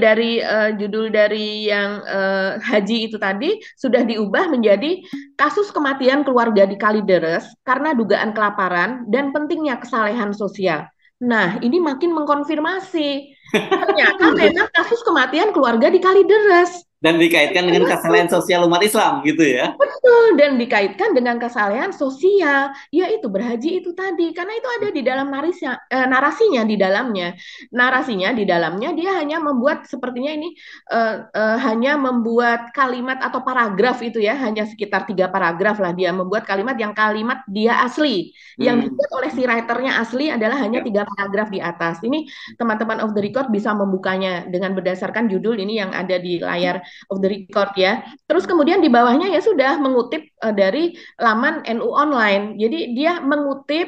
dari yang haji itu tadi sudah diubah menjadi kasus kematian keluarga di Kalideres karena dugaan kelaparan dan pentingnya kesalehan sosial. Nah, ini makin mengkonfirmasi ternyata memang kasus kematian keluarga di Kalideres. Dan dikaitkan dengan kesalehan sosial umat Islam gitu ya. Betul, dan dikaitkan dengan kesalehan sosial, yaitu berhaji itu tadi. Karena itu ada di dalam narasinya di dalamnya. Narasinya di dalamnya dia hanya membuat sepertinya ini hanya membuat kalimat atau paragraf itu ya, hanya sekitar 3 paragraf lah dia membuat kalimat dia asli. Yang dibuat oleh si writernya asli adalah hanya 3 paragraf di atas. Ini teman-teman Off the Record bisa membukanya dengan berdasarkan judul ini yang ada di layar Of the Record ya. Terus kemudian di bawahnya ya sudah mengutip dari laman NU Online. Jadi dia mengutip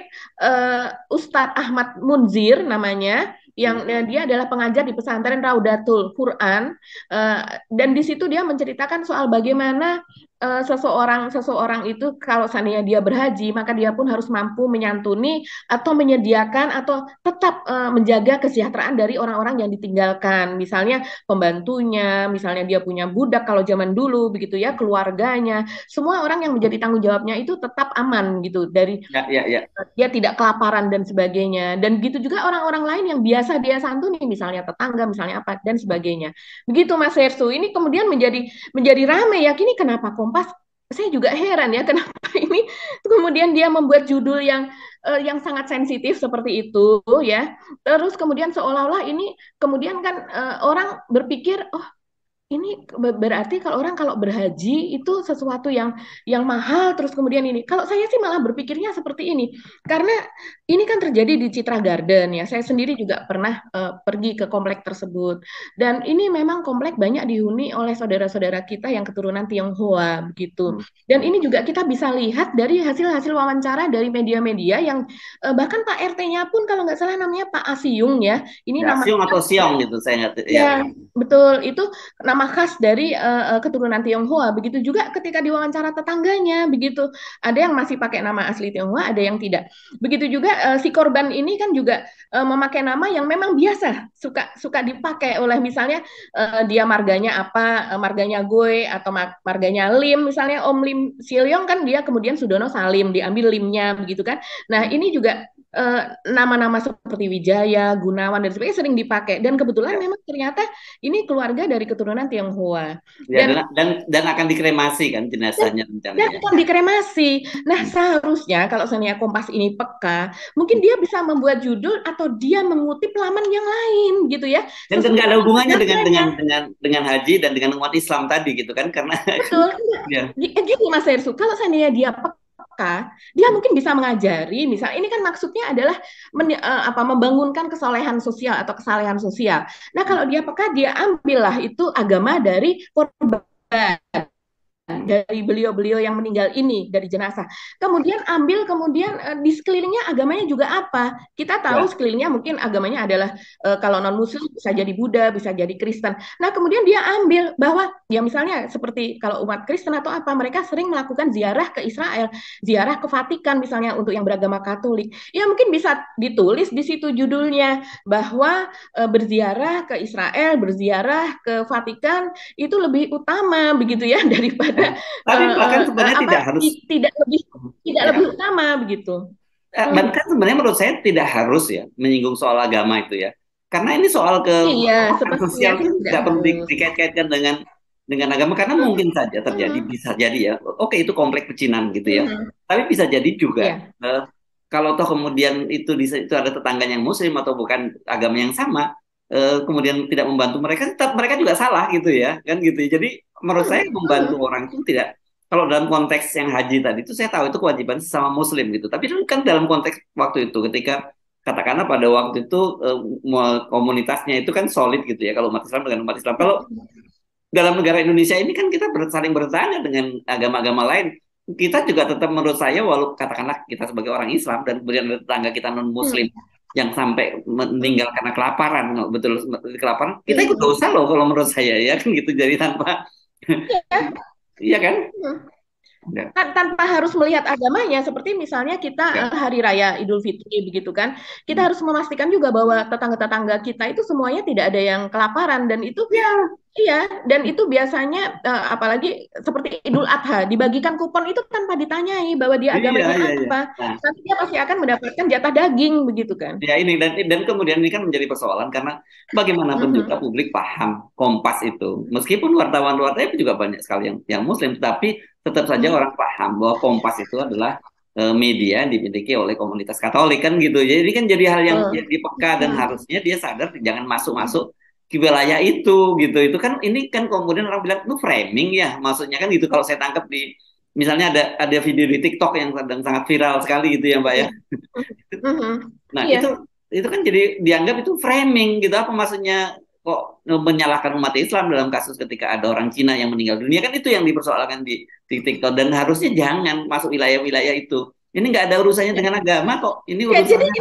Ustadz Ahmad Munzir namanya, yang dia adalah pengajar di pesantren Raudatul Quran, dan di situ dia menceritakan soal bagaimana seseorang itu kalau seandainya dia berhaji maka dia pun harus mampu menyantuni atau menyediakan atau tetap menjaga kesejahteraan dari orang-orang yang ditinggalkan, misalnya pembantunya, misalnya dia punya budak kalau zaman dulu begitu ya, keluarganya, semua orang yang menjadi tanggung jawabnya itu tetap aman gitu dari dia tidak kelaparan dan sebagainya. Dan gitu juga orang-orang lain yang biasa dia santuni, misalnya tetangga, misalnya apa dan sebagainya. Begitu Mas Hersu. Ini kemudian menjadi ramai ya. Kini kenapa Kompas? Saya juga heran ya kenapa ini kemudian dia membuat judul yang sangat sensitif seperti itu ya. Terus kemudian seolah-olah ini kemudian kan orang berpikir, oh ini berarti kalau berhaji itu sesuatu yang mahal, terus kemudian ini. Kalau saya sih malah berpikirnya seperti ini. Karena ini kan terjadi di Citra Garden ya. Saya sendiri juga pernah pergi ke komplek tersebut. Dan ini memang komplek banyak dihuni oleh saudara-saudara kita yang keturunan Tionghoa begitu. Dan ini juga kita bisa lihat dari hasil-hasil wawancara dari media-media yang bahkan Pak RT-nya pun kalau nggak salah namanya Pak Asiung ya. Ini nama Asiung atau Siong gitu saya nggak. Ya, betul. Itu nama khas dari keturunan Tionghoa. Begitu juga ketika diwawancara tetangganya, begitu. Ada yang masih pakai nama asli Tionghoa, ada yang tidak. Begitu juga si korban ini kan juga memakai nama yang memang biasa, suka dipakai oleh misalnya dia marganya apa, marganya Goe atau marganya Lim, misalnya Om Lim Silyong kan dia kemudian Sudono Salim, diambil Limnya begitu kan. Nah, ini juga nama-nama seperti Wijaya, Gunawan dan sebagainya sering dipakai. Dan kebetulan memang ternyata ini keluarga dari keturunan Tionghoa. Ya, dan akan dikremasi kan jenazahnya Dan rencananya. akan dikremasi. Nah, seharusnya kalau seandainya Kompas ini peka, mungkin dia bisa membuat judul atau dia mengutip laman yang lain gitu ya. Dan Sesuai nggak ada hubungannya namanya. dengan haji dan dengan umat Islam tadi gitu kan, karena Betul. ya. Gini Mas Hersu, kalau seandainya dia peka, dia mungkin bisa mengajari, misal ini kan maksudnya adalah membangunkan kesolehan sosial atau kesalehan sosial. Nah, kalau dia peka, dia ambillah itu agama dari korban, dari beliau-beliau yang meninggal ini, dari jenazah. Kemudian di sekelilingnya agamanya juga apa? Kita tahu Ya. sekelilingnya mungkin agamanya adalah kalau non Muslim bisa jadi Buddha, bisa jadi Kristen. Nah, kemudian dia ambil bahwa ya misalnya seperti kalau umat Kristen atau apa, mereka sering melakukan ziarah ke Israel, ziarah ke Vatikan misalnya untuk yang beragama Katolik. Ya mungkin bisa ditulis di situ judulnya bahwa berziarah ke Israel, berziarah ke Vatikan itu lebih utama begitu ya daripada Tapi bahkan sebenarnya tidak harus tidak ya. lebih utama begitu. Bahkan sebenarnya menurut saya tidak harus ya menyinggung soal agama itu ya. Karena ini soal Iya, sosial sepertinya sih itu tidak tidak perlu harus. dikait-kaitkan dengan agama karena mungkin saja terjadi, bisa jadi ya. Oke, itu komplek pecinan gitu ya. Tapi bisa jadi juga Iya. kalau toh kemudian itu ada tetangga yang Muslim atau bukan agama yang sama, kemudian tidak membantu mereka, tetap mereka juga salah gitu ya, kan gitu. Jadi menurut saya membantu orang itu tidak. Kalau dalam konteks yang haji tadi itu saya tahu itu kewajiban sesama Muslim gitu. Tapi itu kan dalam konteks waktu itu ketika katakanlah pada waktu itu komunitasnya itu kan solid gitu ya kalau umat Islam dengan umat Islam. Kalau dalam negara Indonesia ini kan kita saling bertanya dengan agama-agama lain. Kita juga tetap menurut saya walau katakanlah kita sebagai orang Islam dan kemudian ada tetangga kita non Muslim yang sampai meninggal karena kelaparan, betul kelaparan, kita ikut dosa loh kalau menurut saya ya kan gitu jadi tanpa iya kan? Ya. Tanpa harus melihat agamanya, seperti misalnya kita hari raya Idul Fitri begitu kan, kita harus memastikan juga bahwa tetangga-tetangga kita itu semuanya tidak ada yang kelaparan dan itu iya, dan itu biasanya apalagi seperti Idul Adha dibagikan kupon itu tanpa ditanyai bahwa dia agamanya apa, nanti dia pasti akan mendapatkan jatah daging begitu kan? Ya ini dan kemudian ini kan menjadi persoalan karena bagaimanapun juga publik paham Kompas itu, meskipun wartawan-wartawan juga banyak sekali yang Muslim, tapi tetap saja orang paham bahwa Kompas itu adalah media yang dimiliki oleh komunitas Katolik kan gitu. Jadi kan jadi hal yang jadi peka dan harusnya dia sadar jangan masuk-masuk ke wilayah itu gitu. Itu kan ini kan kemudian orang bilang itu framing ya, maksudnya kan gitu kalau saya tangkap di misalnya ada video di TikTok yang sedang sangat viral sekali gitu ya Mbak ya. Nah, itu kan jadi dianggap itu framing gitu, apa maksudnya kok menyalahkan umat Islam dalam kasus ketika ada orang Cina yang meninggal dunia, kan itu yang dipersoalkan di TikTok dan harusnya jangan masuk wilayah-wilayah itu. Ini nggak ada urusannya dengan agama kok. Ini urusannya. Jadi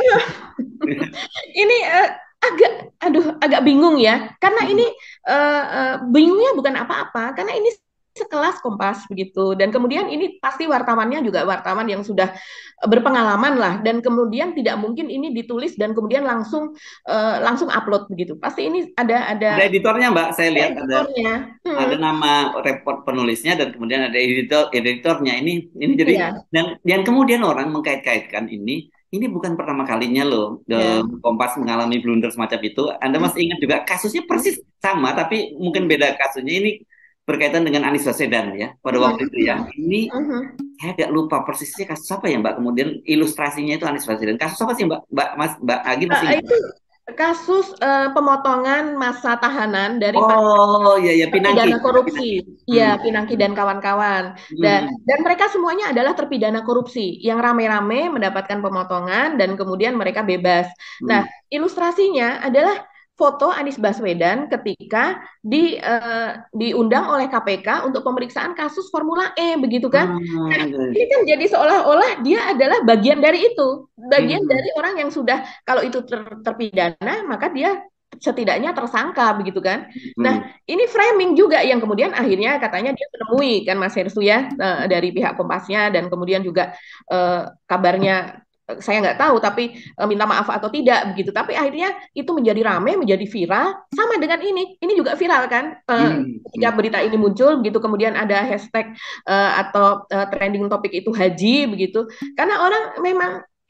ini agak bingung ya. Karena ini bingungnya bukan apa-apa, karena ini sekelas Kompas begitu, dan kemudian ini pasti wartawannya juga wartawan yang sudah berpengalaman lah, dan kemudian tidak mungkin ini ditulis dan kemudian langsung upload begitu, pasti ini ada editornya Mbak, saya lihat ada nama report penulisnya dan kemudian ada editornya ini jadi dan kemudian orang mengkait-kaitkan ini bukan pertama kalinya loh Kompas mengalami blunder semacam itu. Anda masih ingat juga kasusnya persis sama tapi mungkin beda kasusnya, ini berkaitan dengan Anies Baswedan ya pada waktu itu ya. Ini saya agak lupa persisnya kasus apa ya Mbak. Kemudian ilustrasinya itu Anies Baswedan. Kasus apa sih Mbak Agi masih ingat? Itu kasus pemotongan masa tahanan dari Pinangki. korupsi. Iya, Pinangki dan kawan-kawan. Dan mereka semuanya adalah terpidana korupsi yang rame-rame mendapatkan pemotongan dan kemudian mereka bebas. Nah, ilustrasinya adalah foto Anies Baswedan ketika diundang oleh KPK untuk pemeriksaan kasus Formula E begitu kan? Ini kan jadi seolah-olah dia adalah bagian dari itu, bagian dari orang yang sudah kalau itu terpidana maka dia setidaknya tersangka begitu kan? Nah ini framing juga yang kemudian akhirnya katanya dia menemui kan Mas Hersu ya dari pihak Kompasnya dan kemudian juga kabarnya saya nggak tahu tapi minta maaf atau tidak begitu, tapi akhirnya itu menjadi ramai, menjadi viral sama dengan ini juga viral kan ketika berita ini muncul begitu, kemudian ada hashtag atau trending topik itu haji begitu, karena orang memang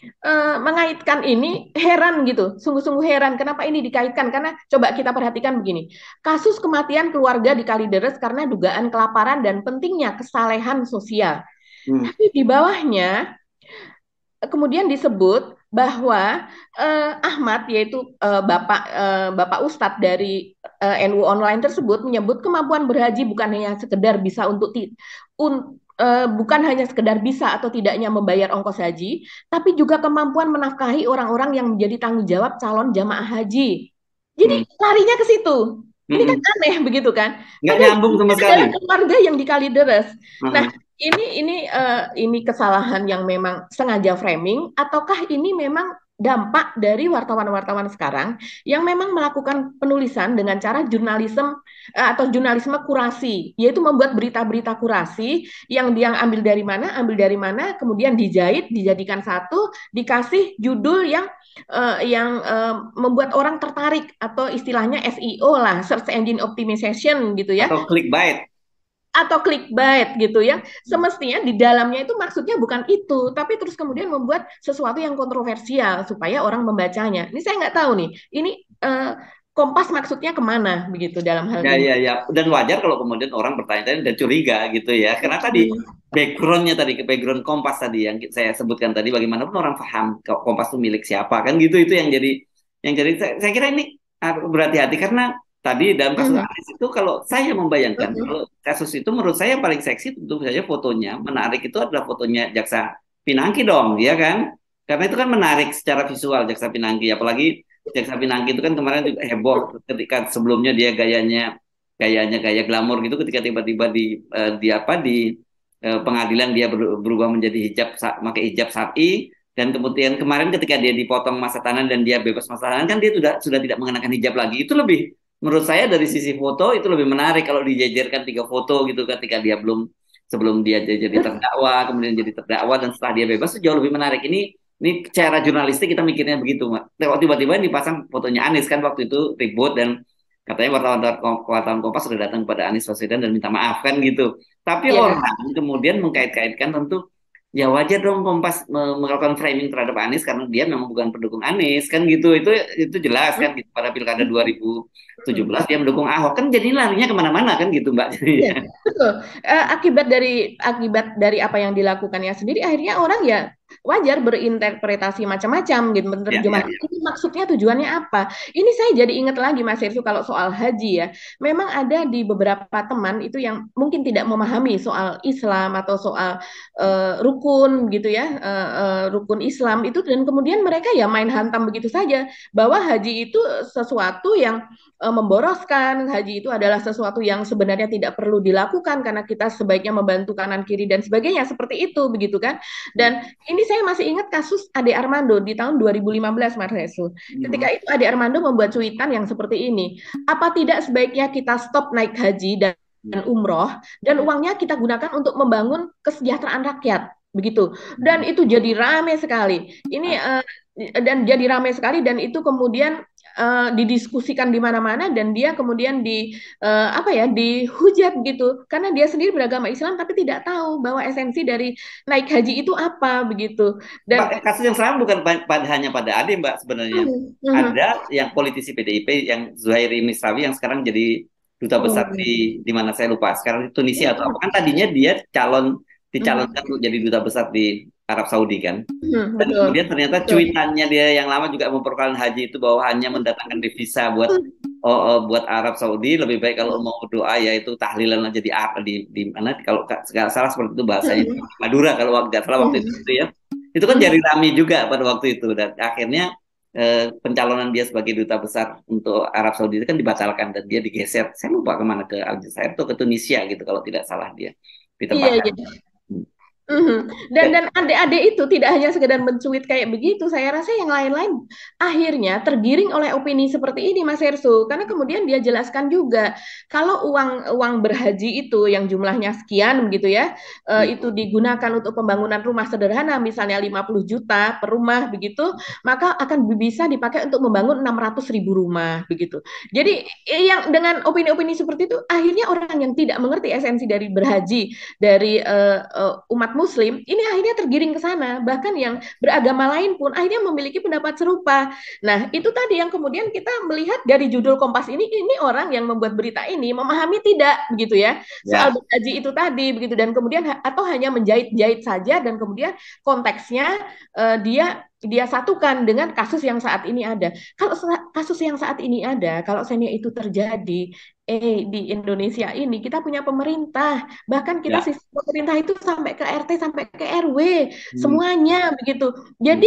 mengaitkan ini heran gitu, sungguh-sungguh heran kenapa ini dikaitkan, karena coba kita perhatikan begini, kasus kematian keluarga di Kalideres karena dugaan kelaparan dan pentingnya kesalehan sosial. Tapi di bawahnya kemudian disebut bahwa Ahmad, yaitu Bapak Ustadz dari NU Online tersebut, menyebut kemampuan berhaji bukan hanya sekedar bisa bukan hanya sekedar bisa atau tidaknya membayar ongkos haji, tapi juga kemampuan menafkahi orang-orang yang menjadi tanggung jawab calon jamaah haji. Jadi larinya ke situ. Ini kan aneh begitu kan? Nggak nyambung sama sekali. Adalah keluarga yang di Kalideres. Nah, ini kesalahan yang memang sengaja framing, ataukah ini memang dampak dari wartawan-wartawan sekarang yang memang melakukan penulisan dengan cara jurnalisme atau jurnalisme kurasi, yaitu membuat berita-berita kurasi yang dia ambil dari mana, kemudian dijahit, dijadikan satu, dikasih judul yang membuat orang tertarik, atau istilahnya SEO lah, search engine optimization gitu ya, atau clickbait gitu ya. Semestinya di dalamnya itu maksudnya bukan itu, tapi terus kemudian membuat sesuatu yang kontroversial supaya orang membacanya. Ini saya nggak tahu nih, ini Kompas maksudnya kemana begitu dalam hal ini? Ya. Dan wajar kalau kemudian orang bertanya-tanya dan curiga gitu ya. Karena tadi background Kompas tadi yang saya sebutkan tadi, bagaimanapun orang paham Kompas itu milik siapa kan gitu. Itu yang jadi saya kira ini berhati-hati, karena tadi dalam kasus Anis itu, kalau saya membayangkan kalau kasus itu, menurut saya yang paling seksi tentu saja fotonya menarik itu adalah fotonya Jaksa Pinangki dong, ya kan? Karena itu kan menarik secara visual Jaksa Pinangki, apalagi Jaksa Pinangki itu kan kemarin juga heboh ketika sebelumnya dia gaya glamor gitu, ketika tiba-tiba di pengadilan dia berubah menjadi pakai hijab syar'i, dan kemudian kemarin ketika dia dipotong masa tahanan dan dia bebas masa tahanan kan dia sudah tidak mengenakan hijab lagi. Itu lebih, menurut saya dari sisi foto itu lebih menarik kalau dijajarkan 3 foto gitu, ketika dia sebelum dia jadi terdakwa, kemudian jadi terdakwa, dan setelah dia bebas, itu jauh lebih menarik. Ini cara jurnalistik kita mikirnya begitu, Mak. Tiba-tiba dipasang fotonya Anies kan, waktu itu ribut dan katanya wartawan Kompas sudah datang kepada Anies Baswedan dan minta maaf kan gitu. Tapi orang kemudian mengkait-kaitkan, tentu ya wajar dong Kompas melakukan framing terhadap Anies karena dia memang bukan pendukung Anies kan gitu. Itu jelas kan gitu. Pada Pilkada 2017 dia mendukung Ahok kan, jadi larinya kemana-mana kan gitu, Mbak. Ya, betul. Akibat dari apa yang dilakukannya sendiri, akhirnya orang ya wajar berinterpretasi macam-macam gitu, menerjemahkan ini maksudnya tujuannya apa. Ini saya jadi ingat lagi Mas Hersu, kalau soal haji ya, memang ada di beberapa teman itu yang mungkin tidak memahami soal Islam atau soal rukun gitu ya, rukun Islam itu, dan kemudian mereka ya main hantam begitu saja bahwa haji itu sesuatu yang memboroskan, haji itu adalah sesuatu yang sebenarnya tidak perlu dilakukan karena kita sebaiknya membantu kanan kiri dan sebagainya, seperti itu begitu kan. Dan ini saya masih ingat kasus Ade Armando di tahun 2015, Mas Resul. Ketika itu Ade Armando membuat cuitan yang seperti ini, apa tidak sebaiknya kita stop naik haji dan umroh, dan uangnya kita gunakan untuk membangun kesejahteraan rakyat, begitu. Dan itu jadi ramai sekali. Dan itu kemudian didiskusikan di mana-mana, dan dia kemudian dihujat gitu karena dia sendiri beragama Islam tapi tidak tahu bahwa esensi dari naik haji itu apa begitu. Dan kasus yang sama bukan hanya pada Ade, Mbak, sebenarnya. Ada yang politisi PDIP yang Zuhairi Misrawi yang sekarang jadi duta besar di mana saya lupa sekarang, di Tunisia atau apa, kan tadinya dia dicalonkan untuk jadi duta besar di Arab Saudi kan. Dan kemudian ternyata cuitannya dia yang lama juga mempersoalkan haji itu, bahwa hanya mendatangkan devisa buat Arab Saudi, lebih baik kalau mau doa yaitu tahlilan aja di mana, kalau nggak salah seperti itu bahasanya, Madura kalau nggak salah waktu itu ya. Itu kan jadi rame juga pada waktu itu, dan akhirnya pencalonan dia sebagai duta besar untuk Arab Saudi itu kan dibatalkan dan dia digeser, saya lupa kemana, ke Aljazair atau ke Tunisia gitu kalau tidak salah dia ditempatkan. Dan adik-adik itu tidak hanya sekedar mencuit kayak begitu, saya rasa yang lain-lain akhirnya tergiring oleh opini seperti ini, Mas Hersu, karena kemudian dia jelaskan juga kalau uang berhaji itu yang jumlahnya sekian begitu ya, itu digunakan untuk pembangunan rumah sederhana misalnya 50 juta per rumah begitu, maka akan bisa dipakai untuk membangun 600.000 rumah begitu. Jadi yang dengan opini-opini seperti itu, akhirnya orang yang tidak mengerti esensi dari berhaji dari umat umat Muslim ini akhirnya tergiring ke sana. Bahkan yang beragama lain pun akhirnya memiliki pendapat serupa. Nah, itu tadi yang kemudian kita melihat dari judul Kompas ini orang yang membuat berita ini memahami tidak begitu ya soal Ya, bergaji itu tadi begitu, dan kemudian atau hanya menjahit-jahit saja, dan kemudian konteksnya dia satukan dengan kasus yang saat ini ada. Kalau kasus yang saat ini ada, kalau seandainya itu terjadi, di Indonesia ini kita punya pemerintah, bahkan kita ya. sistem pemerintah itu sampai ke RT sampai ke RW Hmm, semuanya begitu. hmm, Jadi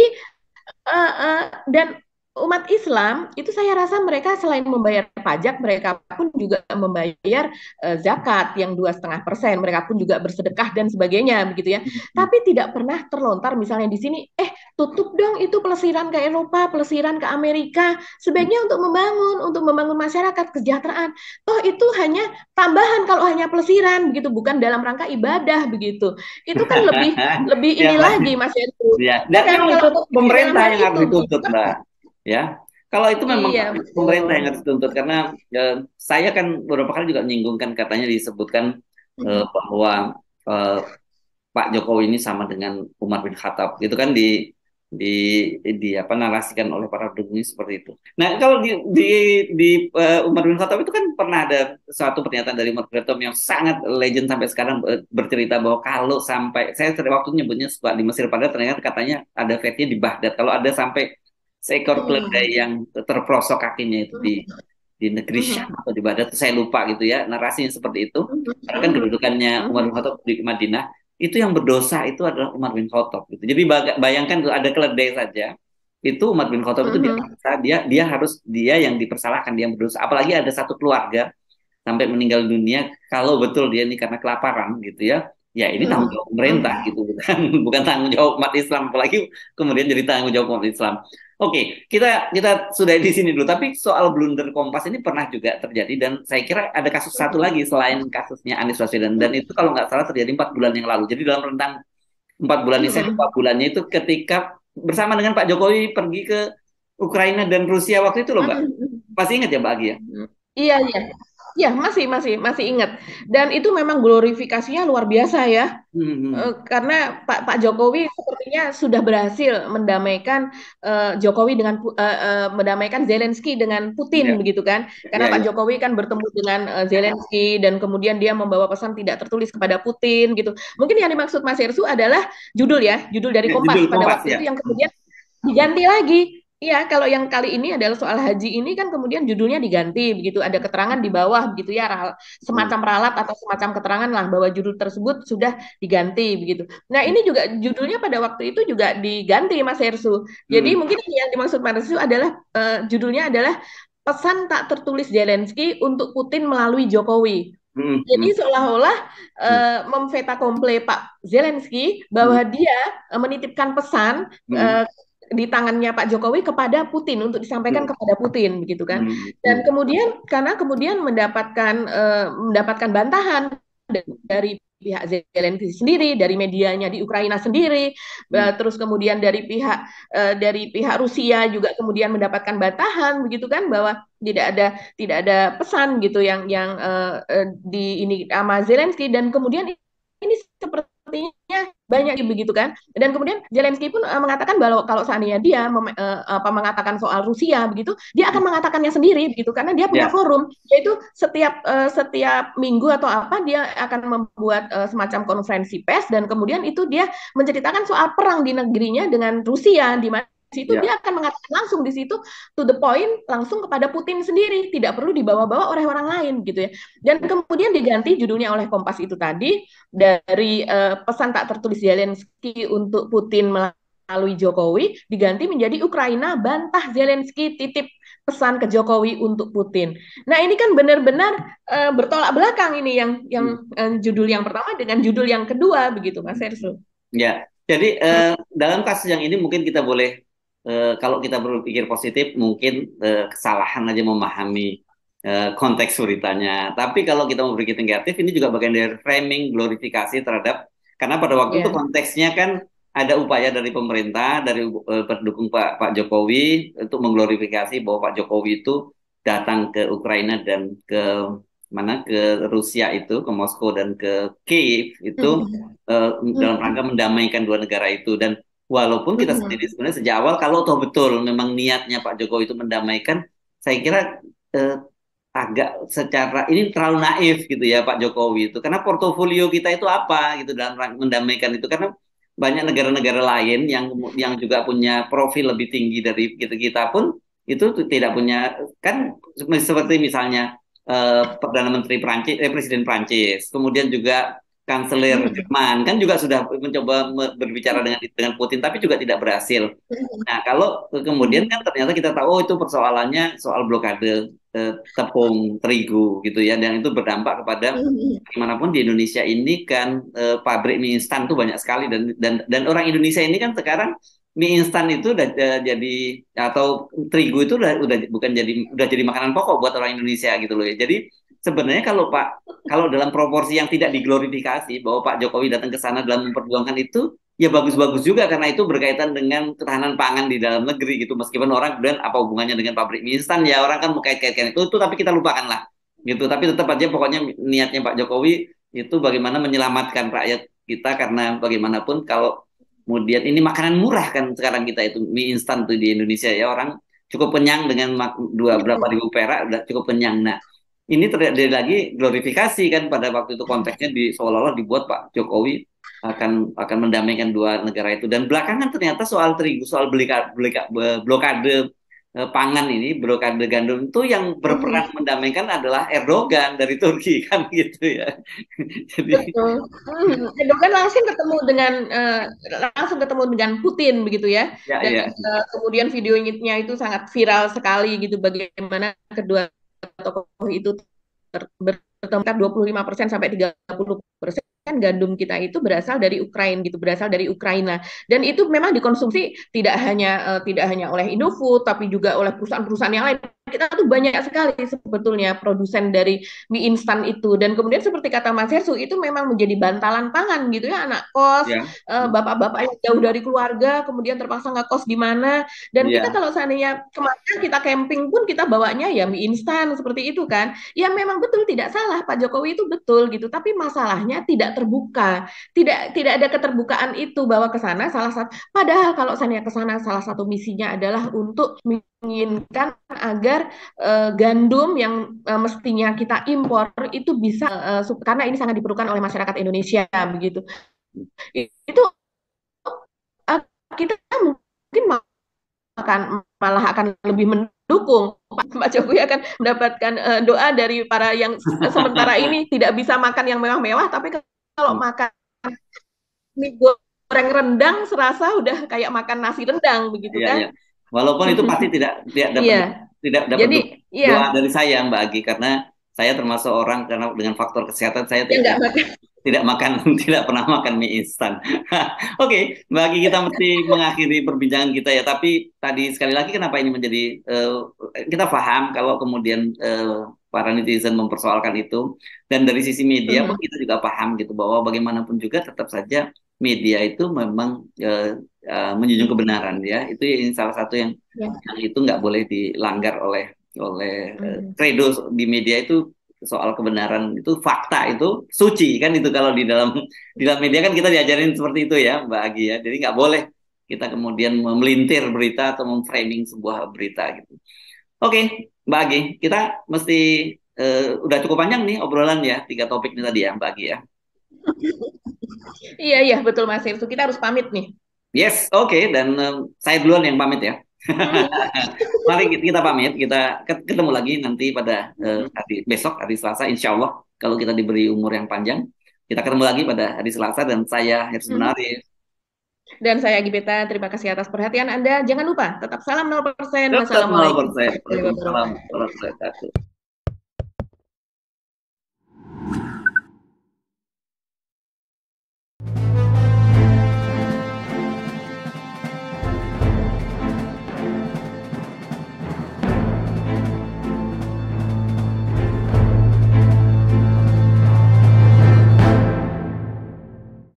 dan umat Islam itu saya rasa mereka selain membayar pajak, mereka pun juga membayar zakat yang 2,5%, mereka pun juga bersedekah dan sebagainya begitu ya. hmm. Tapi tidak pernah terlontar misalnya di sini, tutup dong itu pelesiran ke Eropa, pelesiran ke Amerika, sebaiknya untuk membangun masyarakat kesejahteraan. Toh itu hanya tambahan kalau hanya pelesiran begitu, bukan dalam rangka ibadah begitu. Itu kan lebih lebih Ya, ini lagi Mas Heru. ya. Dan Kan memang itu kalau dalam pemerintah hal yang harus itu dituntut, begitu. Mbak. Ya, kalau itu memang Iya, pemerintah betul. yang harus dituntut karena saya kan beberapa kali juga menyinggungkan, katanya disebutkan Mhm. bahwa eh, Pak Jokowi ini sama dengan Umar bin Khattab, gitu kan di di apa narasikan oleh para pendukungnya seperti itu. Nah, kalau di Umar bin Khattab itu kan pernah ada suatu pernyataan dari Umar bin Khattab yang sangat legend sampai sekarang, bercerita bahwa kalau sampai saya waktu nyebutnya suka di Mesir, padahal ternyata katanya ada fatnya di Baghdad. Kalau ada sampai seekor keledai Hmm. yang terprosok kakinya itu di negeri Syam Mhm. atau di Baghdad, saya lupa gitu ya, narasinya seperti itu. Mhm. Karena kan Mhm. kedudukannya Umar bin Mhm. Khattab di Madinah, itu yang berdosa itu adalah Umar bin Khattab gitu. Jadi bayangkan tuh ada keledai saja, itu Umar bin Khattab itu dia Mhm. paksa, dia harus, dia yang dipersalahkan, dia yang berdosa. Apalagi ada satu keluarga sampai meninggal dunia kalau betul dia ini karena kelaparan gitu ya. Ya ini tanggung Mhm. jawab pemerintah Mhm. gitu, bukan bukan tanggung jawab umat Islam, apalagi kemudian jadi tanggung jawab umat Islam. Oke, kita kita sudah di sini dulu. Tapi soal blunder Kompas ini pernah juga terjadi, dan saya kira ada kasus satu lagi selain kasusnya Anies Baswedan, dan itu kalau nggak salah terjadi 4 bulan yang lalu. Jadi dalam rentang 4 bulan ini, saya lupa Mhm. bulannya, itu ketika bersama dengan Pak Jokowi pergi ke Ukraina dan Rusia waktu itu loh, Mbak. Mhm. Masih ingat ya, Mbak Agi ya? Mhm. Iya, iya. Ya, masih ingat. Dan itu memang glorifikasinya luar biasa ya. Hmm, hmm. Karena Pak Jokowi sepertinya sudah berhasil mendamaikan mendamaikan Zelensky dengan Putin Ya, begitu kan? Karena ya, Pak ya. Jokowi kan bertemu dengan Zelensky dan kemudian dia membawa pesan tidak tertulis kepada Putin gitu. Mungkin yang dimaksud Mas Hersu adalah judul dari Ya, Kompas judul pada Kompas waktu ya. itu yang kemudian diganti lagi. Iya, kalau yang kali ini adalah soal haji ini kan kemudian judulnya diganti begitu, ada keterangan di bawah begitu ya, Hmm, semacam ralat atau semacam keterangan lah bahwa judul tersebut sudah diganti begitu. Nah, ini juga judulnya pada waktu itu juga diganti Mas Hersu. Jadi hmm, mungkin yang dimaksud Mas Hersu adalah judulnya adalah pesan tak tertulis Zelensky untuk Putin melalui Jokowi. hmm, Jadi hmm, seolah-olah hmm, memveta komple Pak Zelensky hmm, bahwa dia menitipkan pesan hmm, eh, di tangannya Pak Jokowi kepada Putin untuk disampaikan hmm, kepada Putin begitu kan. hmm, Dan hmm, kemudian karena kemudian mendapatkan bantahan dari pihak Zelensky sendiri, dari medianya di Ukraina sendiri, hmm, terus kemudian dari pihak Rusia juga kemudian mendapatkan bantahan begitu kan, bahwa tidak ada pesan gitu yang di ini sama Zelensky, dan kemudian ini sepertinya banyak begitu kan, dan kemudian Zelensky pun mengatakan bahwa kalau seandainya dia mengatakan soal Rusia begitu, dia hmm. akan mengatakannya sendiri begitu, karena dia punya Ya, forum, yaitu setiap minggu atau apa dia akan membuat semacam konferensi pers, dan kemudian itu dia menceritakan soal perang di negerinya dengan Rusia, di mana di situ ya. dia akan mengatakan langsung di situ to the point, langsung kepada Putin sendiri, tidak perlu dibawa-bawa oleh orang lain gitu ya. Dan kemudian diganti judulnya oleh Kompas itu tadi, dari pesan tak tertulis Zelensky untuk Putin melalui Jokowi, diganti menjadi Ukraina bantah Zelensky titip pesan ke Jokowi untuk Putin. Nah, ini kan benar-benar bertolak belakang ini Hmm, yang judul yang pertama dengan judul yang kedua begitu Mas Ersu. ya. Jadi dalam kasus yang ini mungkin kita boleh, kalau kita berpikir positif, mungkin kesalahan aja memahami konteks beritanya. Tapi kalau kita mau berpikir negatif, ini juga bagian dari framing glorifikasi terhadap, karena pada waktu itu Ya. konteksnya kan ada upaya dari pemerintah, dari pendukung Pak Jokowi untuk mengglorifikasi bahwa Pak Jokowi itu datang ke Ukraina dan ke mana ke Rusia itu, ke Moskow dan ke Kiev itu dalam rangka mendamaikan dua negara itu. Dan walaupun kita sendiri sebenarnya sejak awal kalau toh betul memang niatnya Pak Jokowi itu mendamaikan, saya kira eh, agak secara ini terlalu naif gitu ya Pak Jokowi itu, karena portofolio kita itu apa gitu dalam rangka mendamaikan itu, karena banyak negara-negara lain yang juga punya profil lebih tinggi dari kita kita pun itu tidak punya, kan seperti misalnya Perdana Menteri Prancis, Presiden Prancis, kemudian juga Kanselir Jerman kan juga sudah mencoba berbicara dengan Putin tapi juga tidak berhasil. Nah, kalau kemudian kan ternyata kita tahu oh itu persoalannya soal blokade tepung terigu gitu ya, dan itu berdampak kepada bagaimanapun di Indonesia ini kan pabrik mie instan tuh banyak sekali, dan orang Indonesia ini kan sekarang mie instan itu udah jadi, atau terigu itu udah bukan jadi, udah jadi makanan pokok buat orang Indonesia gitu loh ya. Jadi sebenarnya kalau dalam proporsi yang tidak diglorifikasi bahwa Pak Jokowi datang ke sana dalam memperjuangkan itu, ya bagus-bagus juga karena itu berkaitan dengan ketahanan pangan di dalam negeri gitu. Meskipun orang kemudian apa hubungannya dengan pabrik mie instan, ya orang kan mengkait-kaitkan itu tapi kita lupakan lah gitu. Tapi tetap aja pokoknya niatnya Pak Jokowi itu bagaimana menyelamatkan rakyat kita, karena bagaimanapun kalau kemudian ini makanan murah kan sekarang kita itu mie instan tuh di Indonesia ya, orang cukup kenyang dengan berapa ribu perak udah cukup kenyang. Nah, ini terjadi lagi glorifikasi kan pada waktu itu konteksnya seolah-olah dibuat Pak Jokowi akan mendamaikan dua negara itu, dan belakangan ternyata soal terigu, soal blokade pangan ini, blokade gandum itu yang berperan mendamaikan adalah Erdogan dari Turki kan gitu ya. Jadi betul. Erdogan langsung ketemu dengan Putin begitu ya. ya Dan ya kemudian videonya itu sangat viral sekali gitu, bagaimana kedua tokoh itu bertemu 25% sampai 30% gandum kita itu berasal dari Ukraina gitu, berasal dari Ukraina. Dan itu memang dikonsumsi tidak hanya oleh Indofood tapi juga oleh perusahaan-perusahaan yang lain. Kita tuh banyak sekali sebetulnya produsen dari mie instan itu. Dan kemudian seperti kata Mas Hersu, itu memang menjadi bantalan pangan gitu ya, anak kos, ya bapak-bapak yang jauh dari keluarga, kemudian terpaksa ngekos di mana. Dan kita ya kalau seandainya kemana kita camping pun kita bawanya ya mie instan seperti itu kan. Ya memang betul, tidak salah, Pak Jokowi itu betul gitu, tapi masalahnya tidak terbuka, tidak ada keterbukaan itu bahwa ke sana salah satu, padahal kalau saya ke sana salah satu misinya adalah untuk menginginkan agar gandum yang mestinya kita impor itu bisa karena ini sangat diperlukan oleh masyarakat Indonesia begitu. Itu uh, kita mungkin malah akan lebih mendukung Pak Jokowi akan mendapatkan doa dari para yang sementara ini tidak bisa makan yang mewah-mewah, tapi kalau makan mie goreng rendang serasa udah kayak makan nasi rendang begitu ya kan? ya. Walaupun itu pasti tidak tidak dapat Iya. tidak dapat Jadi doa iya, dari saya Mbak Agi, karena saya termasuk orang karena dengan faktor kesehatan saya ya nggak makan. tidak makan tidak pernah makan mie instan. Oke, bagi kita mesti mengakhiri perbincangan kita ya. Tapi tadi sekali lagi kenapa ini menjadi kita paham kalau kemudian para netizen mempersoalkan itu, dan dari sisi media pun kita juga paham gitu bahwa bagaimanapun juga tetap saja media itu memang menjunjung kebenaran ya. Itu yang salah satu yang itu nggak boleh dilanggar oleh credo di media itu. Soal kebenaran itu, fakta itu suci kan, itu kalau di dalam media kan kita diajarin seperti itu ya Mbak Agi ya, jadi nggak boleh kita kemudian memelintir berita atau memframing sebuah berita gitu. Oke Mbak Agi, kita mesti udah cukup panjang nih obrolan ya, 3 topik ini tadi ya Mbak Agi ya. Iya iya betul Mas Irsu, kita harus pamit nih. Yes, oke, dan saya duluan yang pamit ya. Mari kita pamit, kita ketemu lagi nanti pada besok hari Selasa, insya Allah kalau kita diberi umur yang panjang, kita ketemu lagi pada hari Selasa, dan saya Hirsu Benaris. Dan saya Gibeta, terima kasih atas perhatian Anda. Jangan lupa, tetap salam 0%. Tetap Wassalamualaikum 0%. Waalaikumsalam warahmatullahi wabarakatuh.